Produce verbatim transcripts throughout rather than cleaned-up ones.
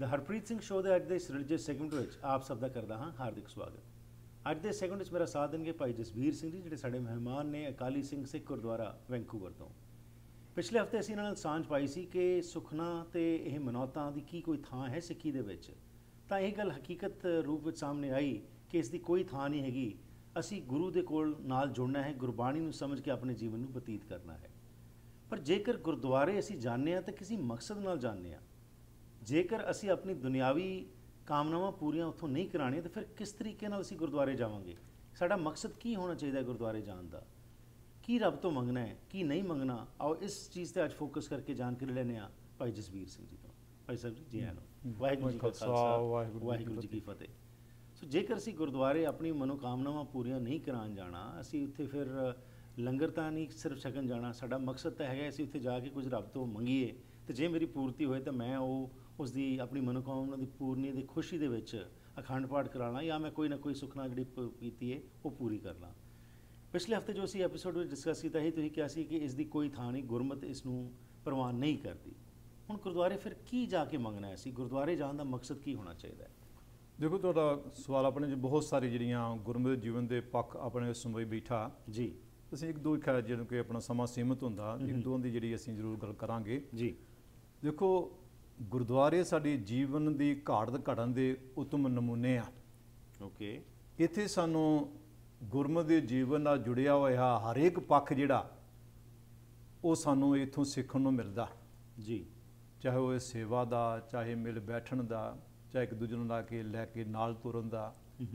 The Harpreet Singh show के अज के इस रिलीजियस सैगमेंट में आप सब का करता हाँ हार्दिक स्वागत। अज के सैगमेंट मेरा साथ देंगे भाई जसबीर सिंह जी जोड़े साढ़े मेहमान ने अकाली सिंह सिख गुरुद्वारा वैंकूवर तो। पिछले हफ्ते असीं इन्हां नाल सांझ पाई सी कि सुखना ते यह मनौतां दी की कोई थां है सिक्खी दे विच, तां यह गल हकीकत रूप में सामने आई कि इसकी कोई थां नहीं हैगी। असीं गुरु दे कोल नाल जुड़ना है, गुरबाणी नूं समझ के अपने जीवन नूं बतीत करना है। पर जेकर गुरुद्वारे असीं जाने तो किसी मकसद नाल जाने, जेकर असी अपनी दुनियावी कामनावां पूरियां उत्थों नहीं कराणियां तो फिर किस तरीके नाल असीं गुरुद्वारे जावांगे? साडा मकसद की होना चाहिए गुरुद्वारे जाण दा? की रब तो मंगना है, की नहीं मंगना? आओ इस चीज़ पर अज फोकस करके जानकारी लैने आ भाई जसबीर सिंह जी तो। भाई साहब जी जी आनो, वाहिगुरू जी का खालसा वाहिगुरू जी की फतेह। सो जेकर असीं गुरुद्वारे अपनी मनोकामनावां पूरियां नहीं कराण जाना, असीं उत्थे फिर लंगर तां नहीं सिर्फ छकन जाना, साडा मकसद तो है असीं उत्थे जाके कुछ रब तो मंगीए तो जे मेरी पूर्ति होए तो मैं वो उसकी अपनी मनोकामना की पूर्णी की खुशी दे विच अखंड पाठ कराना या मैं कोई ना कोई सुखना जी कीती है वो पूरी करना। पिछले हफ्ते जो असी एपीसोड में डिस्कस किया ही तुसीं कहा सी कि इसकी कोई थां नहीं, गुरमत इसनूं प्रवान नहीं करती। हुण गुरुद्वारे फिर की जाके मंगना है? असीं गुरुद्वारे जाण दा मकसद की होना चाहिए? देखो तुहाडा सवाल अपने च बहुत सारी जिहड़ियां गुरमत जीवन के पक्ष अपने समझ बैठा जी। असीं एक दो खैर जिहड़ा कि अपना समा सीमित हुंदा, एक दो दी जिहड़ी असीं जरूर गल करांगे जी। देखो गुरुद्वारे साडी जीवन की घाट घटन के उत्तम नमूने आ। ओके, इत्थे सानू गुरमत के जीवन नाल जुड़िया होया हर एक पक्ष जिहड़ा वो सानू इत्थों सीखण नूं मिलदा जी। चाहे वो सेवा का, चाहे मिल बैठण का, चाहे एक दूजे नूं ला के लैके नाल तुरन का,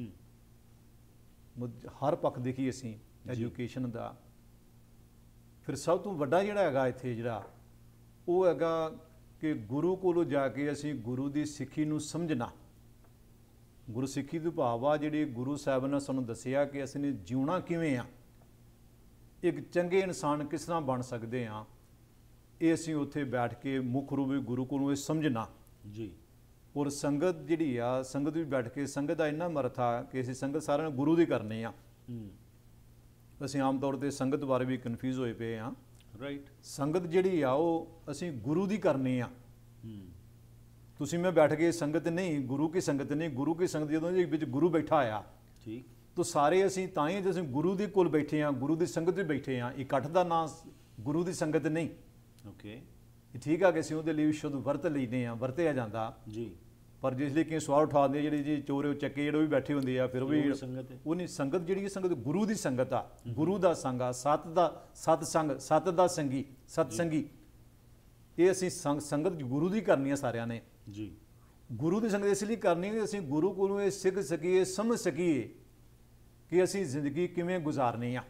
हर पक्ष देखी असीं एजुकेशन का। फिर सब तो वड्डा जिहड़ा हैगा इत्थे जिहड़ा वो हैगा कि गुरु कोलों जाके असीं गुरु की सिੱਖੀ नूं समझना। गुरु सिੱਖੀ दी भाव आ जिहड़ी गुरु साहब ने सानूं दस्सिया कि असीं ने जिउणा किवें आ, एक चंगे इंसान किस तरह बन सकते हाँ, ये असीं उत्थे बैठ के मुख रूप गुरु कोलों समझना जी। और संगत जिहड़ी आ, संगत भी बैठ के संगत का इन्ना मर्थ आ कि असीं संगत सारिਆਂ गुरु दी करनी आ। असीं आम तौर पर संगत बारे भी कन्फ्यूज़ होए पे हाँ। राइट, संगत जिहड़ी आ वो असीं गुरु दी करनी आ। तुसीं मैं बैठ के संगत नहीं, गुरु की संगत नहीं। गुरु की संगत जदों जी विच गुरु बैठा आ ठीक, तो सारे असीं तां ही असीं गुरु दे कोल बैठे हाँ, गुरु दी संगत में बैठे हाँ। इकट्ठ दा नाम गुरु दी संगत नहीं। ओके, ठीक है कि असीं उहदे लई शुद्ध वरत लईने आ, वरतिया जांदा जी। पर जिसलिए कि सवाल उठाते जी जी चोरे चक्के जो भी बैठे होंगे आ, फिर भी संगत वो नहीं। संगत जी संगत गुरु की संगत आ, गुरु का संग आ, सत का सतसंग, सत का संगी, सतसंगी। ये असीं संग संगत गुरु की करनी है सारिਆਂ ने जी। गुरु की संगत इसलिए करनी है असीं गुरु कोलों ये सीख सकीए, समझ सकीए कि असीं जिंदगी किवें गुजारनी आ।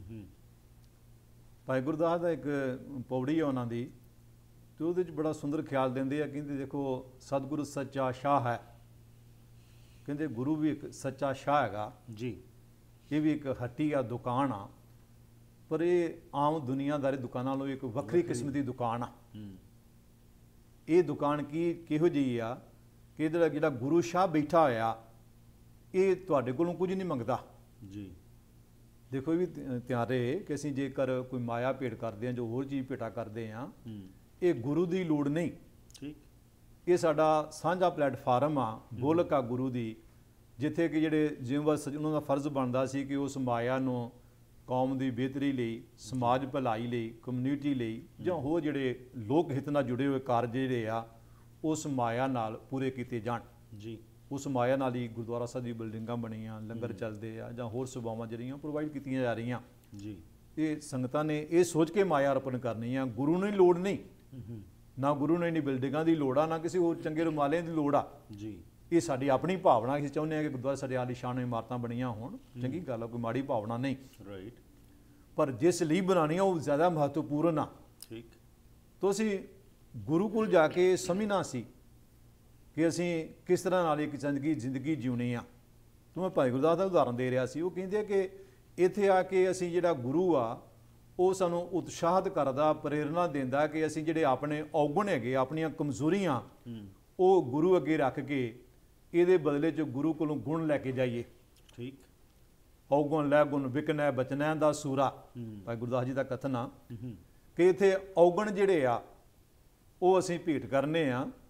भाई गुरदास का एक पौड़ी है उन्होंने, तो वो बड़ा सुंदर ख्याल देंगे आ। कहते देखो सतगुरु सच्चा शाह है, कहते गुरु भी एक सच्चा शाह है जी। ये भी एक हट्टी आ, दुकान आ, पर ये आम दुनियादारी दुकानों नालों एक वक्री किस्म की दुकान आ। ये दुकान की किहो जी आ कि इहदा जिहड़ा गुरु शाह बैठा होया ये तुहाडे कोलों कुछ नहीं मंगदा जी। देखो ये भी ध्यान रहे कि असीं जेकर कोई माया भेट करते हैं, जो होर चीज़ भेटा करते हैं, ये गुरु की लोड़ नहीं ठीक। ये साडा साझा प्लेटफार्म आ, गोलक आ गुरु की, जिथे कि जिहड़े जिम्मेवार उन्होंने फर्ज बनता सी कि उस माया नूं कौम की बेहतरी लई, समाज भलाई लई, कम्यूनिटी लई जां होर जिहड़े लोक हित नाल जुड़े हुए कारज जिहड़े आ उस माया नाल पूरे कीते जाण जी। उस माया नाल ही गुरुद्वारा साहिब दी बिल्डिंगां बणीਆਂ, लंगर चलते आ जां होर सेवावां जिहड़ियां प्रोवाइड कीतियां जा रहीआं जी। ये संगतां ने ये सोच के माया अर्पण करनी आ, गुरु ने लोड़ नहीं ना, गुरु ने नहीं बिल्डिंगां की लोड़ आ, ना किसी होर चंगे रुमालिਆਂ की लोड़ आ जी। ये साडी अपनी भावना, असीं चाहुंदे आ कि गुरुद्वारा साडे आलीशान इमारतां बणीਆਂ होण, चंगी गल आ, कोई माड़ी भावना नहीं राइट। पर जिस लिए बनानी वो ज़्यादा महत्वपूर्ण आ ठीक। तो असीं गुरु कोल जाके समझना सी कि असीं किस तरह नाल एक जिंदगी जिंदगी जीउणी आ। तो मैं भाई गुरदास का उदाहरण दे रहा सी, वो कहंदे कि इत्थे आके असीं जिहड़ा गुरु आ वो सानूं उत्साहित करदा, प्रेरणा देंदा कि असीं जिहड़े अपने औगण हैगे, अपनियां कमजोरियां वो गुरु अगे रख के ਇਹਦੇ बदले च गुरु कोलों गुण लैके जाइए ठीक। औगुण लै गुण विकनै बचनै दा सूरा, भाई गुरदास जी का कथन आ कि इत्थे औगण जिहड़े आ वो असीं भेट करने आ,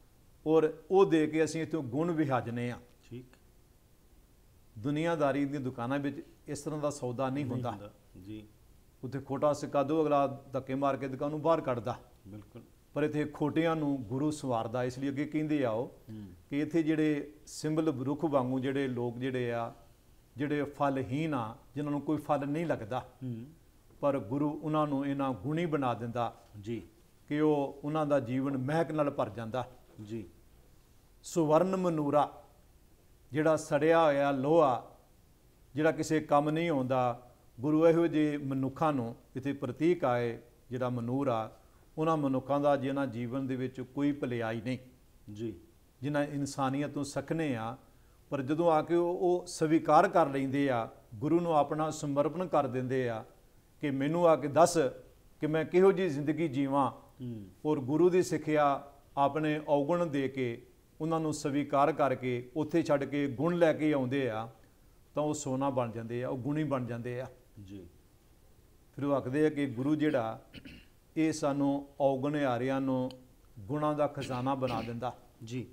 ਔਰ ਉਹ ਦੇ ਕੇ ਅਸੀਂ ਇੱਥੋਂ ਗੁਣ ਵਿਹਾਜਨੇ ਆ। ਠੀਕ। ਦੁਨੀਆਦਾਰੀ ਦੀਆਂ ਦੁਕਾਨਾਂ ਵਿੱਚ ਇਸ ਤਰ੍ਹਾਂ ਦਾ ਸੌਦਾ ਨਹੀਂ ਹੁੰਦਾ ਜੀ। ਉੱਥੇ ਖੋਟਾ ਸਿੱਕਾ ਦੋ, ਅਗਲਾ ਧੱਕੇ ਮਾਰ ਕੇ ਦੁਕਾਨ ਨੂੰ ਬਾਹਰ ਕੱਢਦਾ। ਬਿਲਕੁਲ। ਪਰ ਇੱਥੇ ਖੋਟਿਆਂ ਨੂੰ ਗੁਰੂ ਸਵਾਰਦਾ। ਇਸ ਲਈ ਅੱਗੇ ਕਹਿੰਦੇ ਆ ਉਹ ਕਿ ਇੱਥੇ ਜਿਹੜੇ ਸਿੰਬਲ ਰੁੱਖ ਵਾਂਗੂ ਜਿਹੜੇ ਲੋਕ ਜਿਹੜੇ ਆ, ਜਿਹੜੇ ਫਲਹੀਨ ਆ, ਜਿਨ੍ਹਾਂ ਨੂੰ ਕੋਈ ਫਲ ਨਹੀਂ ਲੱਗਦਾ, ਪਰ ਗੁਰੂ ਉਹਨਾਂ ਨੂੰ ਇਹਨਾਂ ਗੁਣੀ ਬਣਾ ਦਿੰਦਾ ਜੀ ਕਿ ਉਹ ਉਹਨਾਂ ਦਾ ਜੀਵਨ ਮਹਿਕ ਨਾਲ ਭਰ ਜਾਂਦਾ ਜੀ। ਸੁਵਰਨ ਮਨੂਰਾ, ਜਿਹੜਾ ਸੜਿਆ ਹੋਇਆ ਲੋਹਾ, ਜਿਹੜਾ ਕਿਸੇ ਕੰਮ ਨਹੀਂ ਆਉਂਦਾ, ਗੁਰੂ ਇਹੋ ਜਿਹੇ ਮਨੁੱਖਾਂ ਨੂੰ ਇੱਥੇ ਪ੍ਰਤੀਕ ਆਏ, ਜਿਹੜਾ ਮਨੂਰ ਆ ਉਹਨਾਂ ਮਨੁੱਖਾਂ ਦਾ ਜਿਨ੍ਹਾਂ ਜੀਵਨ ਦੇ ਵਿੱਚ ਕੋਈ ਭਲਾਈ ਨਹੀਂ ਜੀ, ਜਿਨ੍ਹਾਂ ਇਨਸਾਨੀਅਤ ਤੋਂ ਸਖਨੇ ਆ, ਪਰ ਜਦੋਂ ਆ ਕੇ ਉਹ ਉਹ ਸਵੀਕਾਰ ਕਰ ਲੈਂਦੇ ਆ, ਗੁਰੂ ਨੂੰ ਆਪਣਾ ਸਮਰਪਣ ਕਰ ਦਿੰਦੇ ਆ ਕਿ ਮੈਨੂੰ ਆ ਕੇ ਦੱਸ ਕਿ ਮੈਂ ਕਿਹੋ ਜਿਹੀ ਜ਼ਿੰਦਗੀ ਜੀਵਾਂ, ਔਰ ਗੁਰੂ ਦੀ ਸਿੱਖਿਆ ਆਪਣੇ ਔਗਣ ਦੇ ਕੇ ਉਹਨਾਂ ਨੂੰ ਸਵੀਕਾਰ ਕਰਕੇ ਉੱਥੇ ਛੱਡ ਕੇ ਗੁਣ ਲੈ ਕੇ ਆਉਂਦੇ ਆ, ਤਾਂ ਉਹ ਸੋਨਾ ਬਣ ਜਾਂਦੇ ਆ, ਉਹ ਗੁਣੀ ਬਣ ਜਾਂਦੇ ਆ ਜੀ। ਫਿਰ ਉਹ ਆਖਦੇ ਆ ਕਿ ਗੁਰੂ ਜਿਹੜਾ ਇਹ ਸਾਨੂੰ ਔਗਣਿਆਰਿਆਂ ਨੂੰ ਗੁਣਾਂ ਦਾ ਖਜ਼ਾਨਾ ਬਣਾ ਦਿੰਦਾ ਜੀ।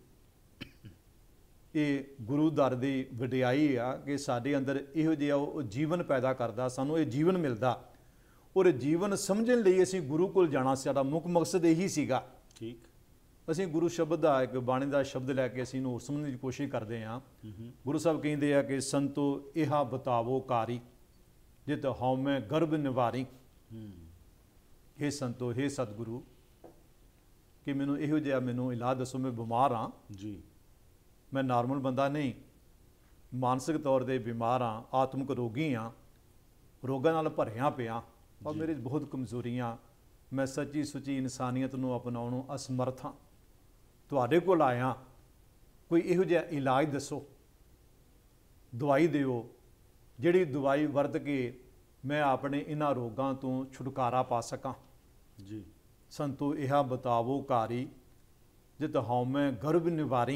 ਇਹ ਗੁਰੂ ਦਰ ਦੀ ਵਡਿਆਈ ਆ ਕਿ ਸਾਡੇ ਅੰਦਰ ਇਹੋ ਜਿਹਾ ਉਹ ਜੀਵਨ ਪੈਦਾ ਕਰਦਾ, ਸਾਨੂੰ ਇਹ ਜੀਵਨ ਮਿਲਦਾ, ਔਰ ਜੀਵਨ ਸਮਝਣ ਲਈ ਅਸੀਂ ਗੁਰੂ ਕੋਲ ਜਾਣਾ, ਸਾਡਾ ਮੁੱਖ ਮਕਸਦ ਇਹੀ ਸੀਗਾ। ਠੀਕ। ਅਸੀਂ ਗੁਰੂ ਸ਼ਬਦ ਦਾ ਇੱਕ ਬਾਣੀ ਦਾ ਸ਼ਬਦ ਲੈ ਕੇ ਅਸੀਂ ਇਹਨੂੰ ਸਮਝਣ ਦੀ ਕੋਸ਼ਿਸ਼ ਕਰਦੇ ਹਾਂ। ਗੁਰੂ ਸਾਹਿਬ ਕਹਿੰਦੇ ਆ ਕਿ ਸੰਤੋ ਇਹਾ ਬਤਾਵੋ ਕਾਰੀ ਜਿਤ ਹਉਮੈ ਗਰਭ ਨਿਵਾਰੀ। ਹੇ ਸੰਤੋ, ਹੇ ਸਤਿਗੁਰੂ, ਕਿ ਮੈਨੂੰ ਇਹੋ ਜਿਹਾ ਮੈਨੂੰ ਇਲਾਜ ਦੱਸੋ, ਮੈਂ ਬਿਮਾਰ ਹਾਂ ਜੀ, ਮੈਂ ਨਾਰਮਲ ਬੰਦਾ ਨਹੀਂ, ਮਾਨਸਿਕ ਤੌਰ 'ਤੇ ਬਿਮਾਰ ਹਾਂ, ਆਤਮਿਕ ਰੋਗੀ ਹਾਂ, ਰੋਗਾਂ ਨਾਲ ਭਰਿਆ ਪਿਆ, ਔਰ ਮੇਰੇ ਬਹੁਤ ਕਮਜ਼ੋਰੀਆਂ, ਮੈਂ ਸੱਚੀ ਸੁੱਚੀ ਇਨਸਾਨੀਅਤ ਨੂੰ ਅਪਣਾਉਣ ਨੂੰ ਅਸਮਰਥ ਹਾਂ, ਤੁਹਾਡੇ ਕੋਲ ਆਇਆ, ਕੋਈ ਇਹੋ ਜਿਹਾ ਇਲਾਜ ਦੱਸੋ, ਦਵਾਈ ਦਿਓ, ਜਿਹੜੀ ਦਵਾਈ ਵਰਤ ਕੇ ਮੈਂ ਆਪਣੇ ਇਹਨਾਂ ਰੋਗਾਂ ਤੋਂ ਛੁਟਕਾਰਾ ਪਾ ਸਕਾਂ ਜੀ। ਸੰਤੋ ਇਹਾ ਬਤਾਵੋ ਕਾਰੀ ਜਿਤ ਹਉਮੈ ਗਰਭ ਨਿਵਾਰੀ।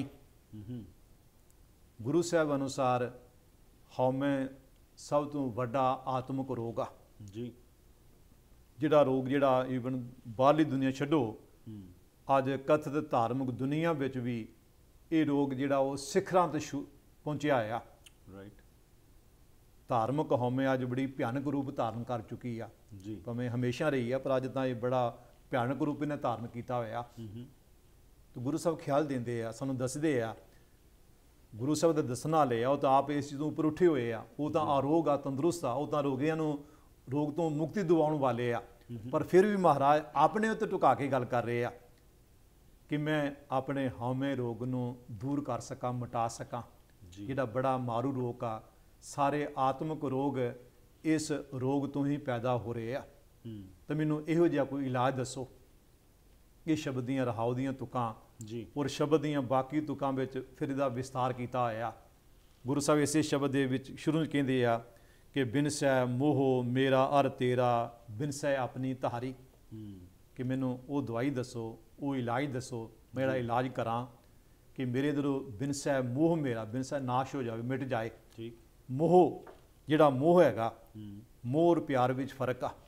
ਗੁਰੂ ਸਾਹਿਬ ਅਨੁਸਾਰ ਹਉਮੈ ਸਭ ਤੋਂ ਵੱਡਾ ਆਤਮਿਕ ਰੋਗ ਆ ਜੀ। ਜਿਹੜਾ ਰੋਗ ਜਿਹੜਾ ਈਵਨ ਬਾਹਰਲੀ ਦੁਨੀਆ ਛੱਡੋ, ਅੱਜ ਕਥਿਤ ਧਾਰਮਿਕ ਦੁਨੀਆ ਵਿੱਚ ਵੀ ਇਹ ਰੋਗ ਜਿਹੜਾ ਉਹ ਸਿਖਰਾਂ ਤੇ ਪਹੁੰਚਿਆ ਆ। ਰਾਈਟ। ਧਾਰਮਿਕ ਹਉਮੈ ਅੱਜ ਬੜੀ ਭਿਆਨਕ ਰੂਪ ਧਾਰਨ ਕਰ ਚੁੱਕੀ ਆ ਜੀ, ਭਾਵੇਂ ਹਮੇਸ਼ਾ ਰਹੀ ਆ, ਪਰ ਅੱਜ ਤਾਂ ਇਹ ਬੜਾ ਭਿਆਨਕ ਰੂਪ ਇਹਨੇ ਧਾਰਨ ਕੀਤਾ ਹੋਇਆ। ਤੇ ਗੁਰੂ ਸਾਹਿਬ ਖਿਆਲ ਦਿੰਦੇ ਆ, ਸਾਨੂੰ ਦੱਸਦੇ ਆ, ਗੁਰੂ ਸਾਹਿਬ ਦਾ ਦੱਸਣਾ ਲਿਆ, ਉਹ ਤਾਂ ਆਪ ਇਸ ਚੀਜ਼ ਤੋਂ ਉੱਪਰ ਉੱਠੇ ਹੋਏ ਆ, ਉਹ ਤਾਂ ਆਰੋਗ ਆ, ਤੰਦਰੁਸਤ ਆ, ਉਹ ਤਾਂ ਰੋਗੀਆਂ ਨੂੰ ਰੋਗ ਤੋਂ ਮੁਕਤੀ ਦਿਵਾਉਣ ਵਾਲੇ ਆ, ਪਰ ਫਿਰ ਵੀ ਮਹਾਰਾਜ ਆਪਣੇ ਉੱਤੇ ਟੁਕਾ ਕੇ ਗੱਲ ਕਰ ਰਹੇ ਆ ਕਿ ਮੈਂ ਆਪਣੇ ਹਉਮੈ ਰੋਗ ਨੂੰ ਦੂਰ ਕਰ ਸਕਾਂ, ਮਿਟਾ ਸਕਾਂ, ਜਿਹੜਾ ਬੜਾ ਮਾਰੂ ਰੋਗ ਆ। ਸਾਰੇ ਆਤਮਿਕ ਰੋਗ ਇਸ ਰੋਗ ਤੋਂ ਹੀ ਪੈਦਾ ਹੋ ਰਹੇ ਆ, ਤਾਂ ਮੈਨੂੰ ਇਹੋ ਜਿਹਾ ਕੋਈ ਇਲਾਜ ਦੱਸੋ। ਇਹ ਸ਼ਬਦ ਦੀਆਂ ਰਹਾਉ ਦੀਆਂ ਤੁਕਾਂ ਜੀ, ਔਰ ਸ਼ਬਦ ਦੀਆਂ ਬਾਕੀ ਤੁਕਾਂ ਵਿੱਚ ਫਿਰ ਇਹਦਾ ਵਿਸਤਾਰ ਕੀਤਾ ਹੋਇਆ। ਗੁਰੂ ਸਾਹਿਬ ਇਸੇ ਸ਼ਬਦ ਦੇ ਵਿੱਚ ਸ਼ੁਰੂ ਕਹਿੰਦੇ ਆ ਕਿ ਬਿਨਸੈ ਮੋਹ ਮੇਰਾ ਅਰ ਤੇਰਾ ਬਿਨਸੈ ਆਪਣੀ ਧਾਰੀ, ਕਿ ਮੈਨੂੰ ਉਹ ਦਵਾਈ ਦੱਸੋ, ਉਹ ਇਲਾਜ ਦੱਸੋ, ਮੈਂ ਜਿਹੜਾ ਇਲਾਜ ਕਰਾਂ ਕਿ ਮੇਰੇ ਅੰਦਰੋਂ ਬਿਨਸੈ ਮੋਹ ਮੇਰਾ, ਬਿਨਸੈ ਨਾਸ਼ ਹੋ ਜਾਵੇ, ਮਿਟ ਜਾਏ। ਠੀਕ। ਮੋਹ, ਜਿਹੜਾ ਮੋਹ ਹੈਗਾ, ਮੋਹ ਔਰ ਪਿਆਰ ਵਿੱਚ ਫਰਕ ਆ।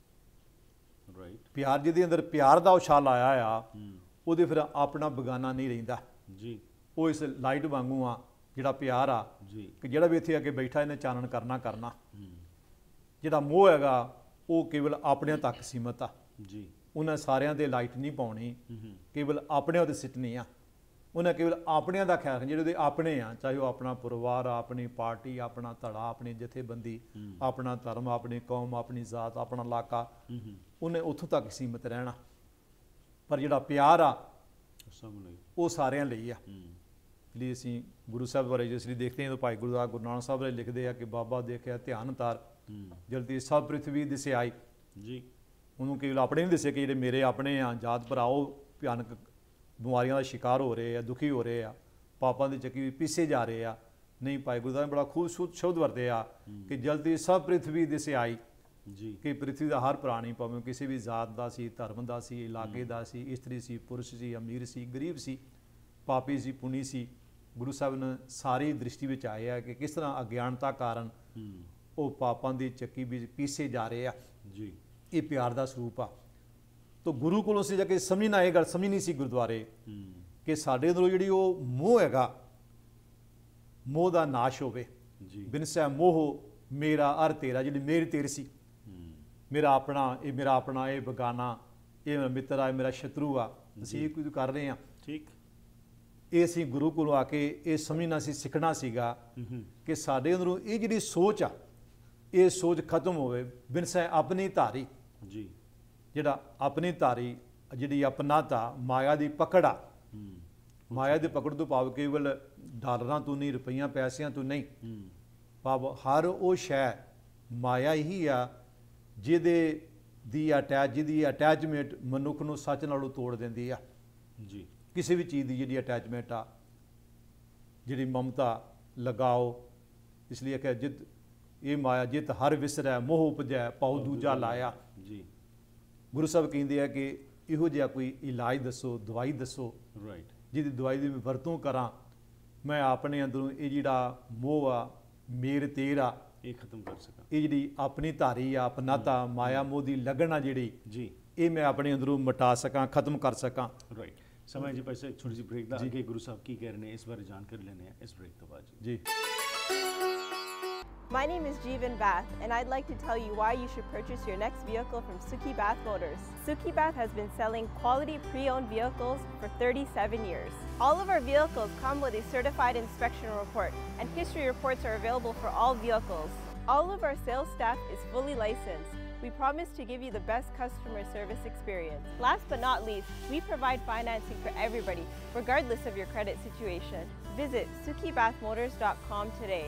ਰਾਈਟ। ਪਿਆਰ ਜਿਹਦੇ ਅੰਦਰ ਪਿਆਰ ਦਾ ਉਛਾਲ ਆਇਆ ਆ, ਉਹਦੇ ਫਿਰ ਆਪਣਾ ਬੇਗਾਨਾ ਨਹੀਂ ਰਹਿੰਦਾ ਜੀ। ਉਹ ਇਸ ਲਾਈਟ ਵਾਂਗੂ ਆ ਜਿਹੜਾ ਪਿਆਰ ਆ ਜੀ, ਕਿ ਜਿਹੜਾ ਵੀ ਇੱਥੇ ਆ ਕੇ ਬੈਠਾ ਇਹਨੇ ਚਾਨਣ ਕਰਨਾ ਕਰਨਾ। ਜਿਹੜਾ ਮੋਹ ਹੈਗਾ ਉਹ ਕੇਵਲ ਆਪਣਿਆਂ ਤੱਕ ਸੀਮਤ ਆ ਜੀ, ਉਹਨਾਂ ਸਾਰਿਆਂ ਦੇ ਲਾਈਟ ਨਹੀਂ ਪਾਉਣੀ, ਕੇਵਲ ਆਪਣਿਆਂ ਦੇ ਸਿੱਟਣੀ ਆ। ਉਹਨਾਂ ਕੇਵਲ ਆਪਣਿਆਂ ਦਾ ਖਿਆਲ, ਜਿਹੜੇ ਉਹਦੇ ਆਪਣੇ ਆ, ਚਾਹੇ ਉਹ ਆਪਣਾ ਪਰਿਵਾਰ ਆ, ਆਪਣੀ ਪਾਰਟੀ, ਆਪਣਾ ਧੜਾ, ਆਪਣੀ ਜਥੇਬੰਦੀ, ਆਪਣਾ ਧਰਮ, ਆਪਣੀ ਕੌਮ, ਆਪਣੀ ਜ਼ਾਤ, ਆਪਣਾ ਇਲਾਕਾ, ਉਹਨੇ ਉੱਥੋਂ ਤੱਕ ਸੀਮਤ ਰਹਿਣਾ। ਪਰ ਜਿਹੜਾ ਪਿਆਰ ਆ ਉਹ ਸਾਰਿਆਂ ਲਈ ਆ। ਲਈ ਅਸੀਂ ਗੁਰੂ ਸਾਹਿਬ ਬਾਰੇ ਜਿਸ ਲਈ ਦੇਖਦੇ ਹਾਂ ਤਾਂ ਭਾਈ ਗੁਰਦੁਆਰਾ ਗੁਰੂ ਨਾਨਕ ਸਾਹਿਬ ਬਾਰੇ ਲਿਖਦੇ ਆ ਕਿ ਬਾਬਾ ਦੇਖਿਆ ਧਿਆਨ ਤਾਰ ਜਲਦੀ ਸਭ ਪ੍ਰਿਥਵੀ ਦਿਸਿਆਈ ਜੀ। ਉਹਨੂੰ ਕੇਵਲ ਆਪਣੇ ਨਹੀਂ ਦਿਸੇ ਕਿ ਜਿਹੜੇ ਮੇਰੇ ਆਪਣੇ ਆ, ਜਾਤ ਭਰਾ, ਉਹ ਭਿਆਨਕ ਬਿਮਾਰੀਆਂ ਦਾ ਸ਼ਿਕਾਰ ਹੋ ਰਹੇ ਆ, ਦੁਖੀ ਹੋ ਰਹੇ ਆ, ਪਾਪਾਂ ਦੀ ਚੱਕੀ ਪਿੱਛੇ ਜਾ ਰਹੇ ਆ। ਨਹੀਂ, ਭਾਈ ਗੁਰਦੁਆਰਾ ਨੇ ਬੜਾ ਖੂਬਸੂਰਤ ਸ਼ਬਦ ਵਰਤੇ ਆ ਕਿ ਜਲਦੀ ਸਭ ਪ੍ਰਿਥਵੀ ਦਿਸਿਆਈ ਜੀ, ਕਿ ਪ੍ਰਿਥਵੀ ਦਾ ਹਰ ਪ੍ਰਾਣੀ, ਭਾਵੇਂ ਕਿਸੇ ਵੀ ਜ਼ਾਤ ਦਾ ਸੀ, ਧਰਮ ਦਾ ਸੀ, ਇਲਾਕੇ ਦਾ ਸੀ, ਇਸਤਰੀ ਸੀ, ਪੁਰਸ਼ ਸੀ, ਅਮੀਰ ਸੀ, ਗਰੀਬ ਸੀ, ਪਾਪੀ ਸੀ, ਪੁਨੀ ਸੀ, ਗੁਰੂ ਸਾਹਿਬ ਨੇ ਸਾਰੀ ਦ੍ਰਿਸ਼ਟੀ ਵਿੱਚ ਆਏ ਆ ਕਿ ਕਿਸ ਤਰ੍ਹਾਂ ਅਗਿਆਨਤਾ ਕਾਰਨ ਉਹ ਪਾਪਾਂ ਦੀ ਚੱਕੀ ਵਿੱਚ ਪੀਸੇ ਜਾ ਰਹੇ ਆ ਜੀ। ਇਹ ਪਿਆਰ ਦਾ ਸਰੂਪ ਆ। ਤਾਂ ਗੁਰੂ ਕੋਲੋਂ ਸੀ ਜਾ ਕੇ ਸਮਝਣਾ, ਇਹ ਗੱਲ ਸਮਝ ਨਹੀਂ ਸੀ ਗੁਰਦੁਆਰੇ ਕਿ ਸਾਡੇ ਅੰਦਰੋਂ ਜਿਹੜੀ ਉਹ ਮੋਹ ਹੈਗਾ, ਮੋਹ ਦਾ ਨਾਸ਼ ਹੋਵੇ ਜੀ। ਬਿਨਸੈ ਮੋਹ ਮੇਰਾ ਅਰ ਤੇਰਾ, ਜਿਹੜੀ ਮੇਰੀ ਤੇਰੀ ਸੀ, ਮੇਰਾ ਆਪਣਾ, ਇਹ ਮੇਰਾ ਆਪਣਾ, ਇਹ ਬਗਾਨਾ, ਇਹ ਮੇਰਾ ਮਿੱਤਰ ਆ, ਇਹ ਮੇਰਾ ਸ਼ਤਰੂ ਆ, ਅਸੀਂ ਇਹ ਕੁਝ ਕਰ ਰਹੇ ਹਾਂ। ਠੀਕ। ਇਹ ਅਸੀਂ ਗੁਰੂ ਕੋਲੋਂ ਆ ਕੇ ਇਹ ਸਮਝਣਾ ਸੀ, ਸਿੱਖਣਾ ਸੀਗਾ ਕਿ ਸਾਡੇ ਅੰਦਰੋਂ ਇਹ ਜਿਹੜੀ ਸੋਚ ਆ, ਇਹ ਸੋਚ ਖਤਮ ਹੋਵੇ। ਬਿਨਸੈ ਆਪਣੀ ਧਾਰੀ ਜੀ, ਜਿਹੜਾ ਆਪਣੀ ਧਾਰੀ, ਜਿਹੜੀ ਆਪਣਾਤਾ, ਮਾਇਆ ਦੀ ਪਕੜ ਆ, ਮਾਇਆ ਦੀ ਪਕੜ ਤੋਂ ਭਾਵ ਕੇਵਲ ਡਾਲਰਾਂ ਤੋਂ ਨਹੀਂ, ਰੁਪਈਆਂ ਪੈਸਿਆਂ ਤੋਂ ਨਹੀਂ, ਭਾਵ ਹਰ ਉਹ ਸ਼ੈ ਮਾਇਆ ਹੀ ਆ ਜਿਹਦੇ ਦੀ ਅਟੈਚ ਜਿਹਦੀ ਅਟੈਚਮੈਂਟ ਮਨੁੱਖ ਨੂੰ ਸੱਚ ਨਾਲੋਂ ਤੋੜ ਦਿੰਦੀ ਆ ਜੀ। ਕਿਸੇ ਵੀ ਚੀਜ਼ ਦੀ ਜਿਹੜੀ ਅਟੈਚਮੈਂਟ ਆ, ਜਿਹੜੀ ਮਮਤਾ, ਲਗਾਓ, ਇਸ ਲਈ ਕਿ ਜਿੱਤ ਇਹ ਮਾਇਆ ਜਿੱਤ ਹਰ ਵਿਸਰੈ, ਮੋਹ ਉਪਜੈ ਪਾਉ ਦੂਜਾ ਲਾਇਆ ਜੀ। ਗੁਰੂ ਸਾਹਿਬ ਕਹਿੰਦੇ ਆ ਕਿ ਇਹੋ ਜਿਹਾ ਕੋਈ ਇਲਾਜ ਦੱਸੋ, ਦਵਾਈ ਦੱਸੋ, ਰਾਈਟ, ਜਿਹਦੀ ਦਵਾਈ ਦੀ ਮੈਂ ਵਰਤੋਂ ਕਰਾਂ, ਮੈਂ ਆਪਣੇ ਅੰਦਰੋਂ ਇਹ ਜਿਹੜਾ ਮੋਹ ਆ, ਮੇਰ ਤੇਰ ਆ, ਇਹ ਖਤਮ ਕਰ ਸਕਾਂ। ਇਹ ਜਿਹੜੀ ਆਪਣੀ ਧਾਰੀ ਆ, ਆਪਣਾਤਾ, ਮਾਇਆ ਮੋਹ ਦੀ ਲਗਨ ਆ ਜਿਹੜੀ ਜੀ, ਇਹ ਮੈਂ ਆਪਣੇ ਅੰਦਰੋਂ ਮਿਟਾ ਸਕਾਂ, ਖਤਮ ਕਰ ਸਕਾਂ। ਰਾਈਟ। समय जी पैसे एक छोटी सी ब्रेक ਦਾ ਅੱਗੇ ਗੁਰੂ ਸਾਹਿਬ ਕੀ ਕਹਿ ਰਹੇ ਨੇ ਇਸ ਬਾਰੇ ਜਾਣਕਾਰੀ ਲੈਣੇ ਆ ਇਸ ਬ੍ਰੇਕ ਤੋਂ ਬਾਅਦ ਜੀ। My name is Jeevan Bath, and I'd like to tell you why you should purchase your next vehicle from Suki Bath Motors. Suki Bath has been selling quality pre-owned vehicles for thirty-seven years. All of our vehicles come with a certified inspection report, and history reports are available for all vehicles. All of our sales staff is fully licensed. We promise to give you the best customer service experience. Last but not least, we provide financing for everybody, regardless of your credit situation. Visit suki bath motors dot com today.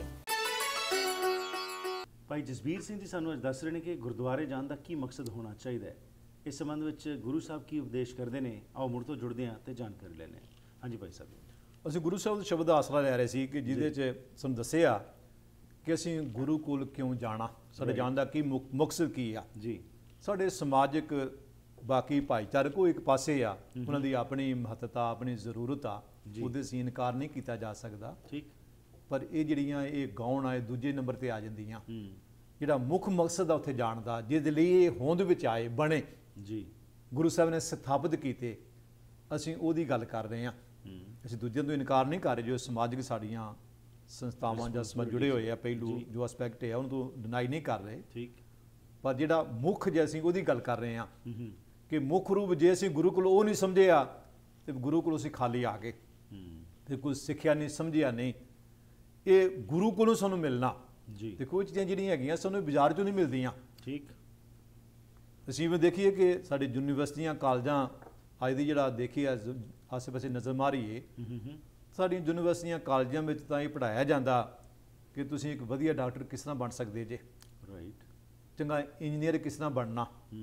ਭਾਈ ਜਸਬੀਰ ਸਿੰਘ ਜੀ ਸਾਨੂੰ ਅੱਜ ਦੱਸ ਰਹੇ ਨੇ ਕਿ ਗੁਰਦੁਆਰੇ ਜਾਣ ਦਾ ਕੀ ਮਕਸਦ ਹੋਣਾ ਚਾਹੀਦਾ ਹੈ। ਇਸ ਸੰਬੰਧ ਵਿੱਚ ਗੁਰੂ ਸਾਹਿਬ ਕੀ ਉਪਦੇਸ਼ ਕਰਦੇ ਨੇ, ਆਓ ਮੁੜ ਤੋਂ ਜੁੜਦੇ ਹਾਂ ਤੇ ਜਾਣਕਾਰੀ ਲੈਣੇ। ਹਾਂਜੀ ਭਾਈ ਸਾਹਿਬ। ਅਸੀਂ ਗੁਰੂ ਸਾਹਿਬ ਦੇ ਸ਼ਬਦ ਦਾ ਆਸਰਾ ਲੈ ਰਹੇ ਸੀ ਕਿ ਜਿਹਦੇ 'ਚ ਸਾਨੂੰ ਦੱਸਿਆ ਕਿ ਅਸੀਂ ਗੁਰੂ ਕੋਲ ਕਿਉਂ ਜਾਣਾ, ਸਾਡੇ ਜਾਣ ਦਾ ਕੀ ਮਕਸਦ ਕੀ ਆ ਜੀ। ਸਾਡੇ ਸਮਾਜਿਕ ਬਾਕੀ ਭਾਈਚਾਰਕ ਉਹ ਇੱਕ ਪਾਸੇ ਆ, ਉਹਨਾਂ ਦੀ ਆਪਣੀ ਮਹੱਤਤਾ, ਆਪਣੀ ਜ਼ਰੂਰਤ ਆ, ਉਹਦੇ ਅਸੀਂ ਇਨਕਾਰ ਨਹੀਂ ਕੀਤਾ ਜਾ ਸਕਦਾ। ਠੀਕ। ਪਰ ਇਹ ਜਿਹੜੀਆਂ ਇਹ ਗਾਉਣ ਆਏ ਦੂਜੇ ਨੰਬਰ ਤੇ ਆ ਜਾਂਦੀਆਂ। ਜਿਹੜਾ ਮੁੱਖ ਮਕਸਦ ਆ ਉੱਥੇ ਜਾਣ ਦਾ, ਜਿਹਦੇ ਲਈ ਇਹ ਹੋਂਦ ਵਿੱਚ ਆਏ ਬਣੇ ਜੀ, ਗੁਰੂ ਸਾਹਿਬ ਨੇ ਸਥਾਪਿਤ ਕੀਤੇ, ਅਸੀਂ ਉਹਦੀ ਗੱਲ ਕਰ ਰਹੇ ਹਾਂ। ਅਸੀਂ ਦੂਜਿਆਂ ਤੋਂ ਇਨਕਾਰ ਨਹੀਂ ਕਰ ਰਹੇ। ਜੋ ਸਮਾਜਿਕ ਸਾਡੀਆਂ ਸੰਸਥਾਵਾਂ ਜਾਂ ਸਮਝ ਜੁੜੇ ਹੋਏ ਆ ਪਹਿਲੂ, ਜੋ ਐਸਪੈਕਟ ਹੈ ਉਹਨੂੰ ਤੋਂ ਡਿਨਾਈ ਨਹੀਂ ਕਰ ਰਹੇ। ਠੀਕ। ਪਰ ਜਿਹੜਾ ਮੁੱਖ ਜੇ ਅਸੀਂ ਉਹਦੀ ਗੱਲ ਕਰ ਰਹੇ ਹਾਂ ਕਿ ਮੁੱਖ ਰੂਪ ਜੇ ਅਸੀਂ ਗੁਰੂ ਕੋਲ ਉਹ ਨਹੀਂ ਸਮਝਿਆ ਤੇ ਗੁਰੂ ਕੋਲ ਅਸੀਂ ਖਾਲੀ ਆ ਗਏ ਤੇ ਕੁਝ ਸਿੱਖਿਆ ਨਹੀਂ, ਸਮਝਿਆ ਨਹੀਂ। ਇਹ ਗੁਰੂ ਕੋਲੋਂ ਸਾਨੂੰ ਮਿਲਣਾ ਜੀ। ਤੇ ਕੋਈ ਚੀਜ਼ਾਂ ਜਿਹੜੀਆਂ ਹੈਗੀਆਂ ਸਾਨੂੰ ਬਾਜ਼ਾਰ 'ਚੋਂ ਨਹੀਂ ਮਿਲਦੀਆਂ। ਠੀਕ। ਅਸੀਂ ਵੀ ਦੇਖੀਏ ਕਿ ਸਾਡੇ ਯੂਨੀਵਰਸਿਟੀਆਂ, ਕਾਲਜਾਂ ਅੱਜ ਦੀ ਜਿਹੜਾ ਦੇਖੀਏ ਆਸੇ ਪਾਸੇ ਨਜ਼ਰ ਮਾਰੀਏ, ਸਾਡੀਆਂ ਯੂਨੀਵਰਸਿਟੀਆਂ, ਕਾਲਜਾਂ ਵਿੱਚ ਤਾਂ ਇਹ ਪੜ੍ਹਾਇਆ ਜਾਂਦਾ ਕਿ ਤੁਸੀਂ ਇੱਕ ਵਧੀਆ ਡਾਕਟਰ ਕਿਸ ਤਰ੍ਹਾਂ ਬਣ ਸਕਦੇ ਜੇ, ਰਾਈਟ, ਚੰਗਾ ਇੰਜੀਨੀਅਰ ਕਿਸ ਤਰ੍ਹਾਂ ਬਣਨਾ,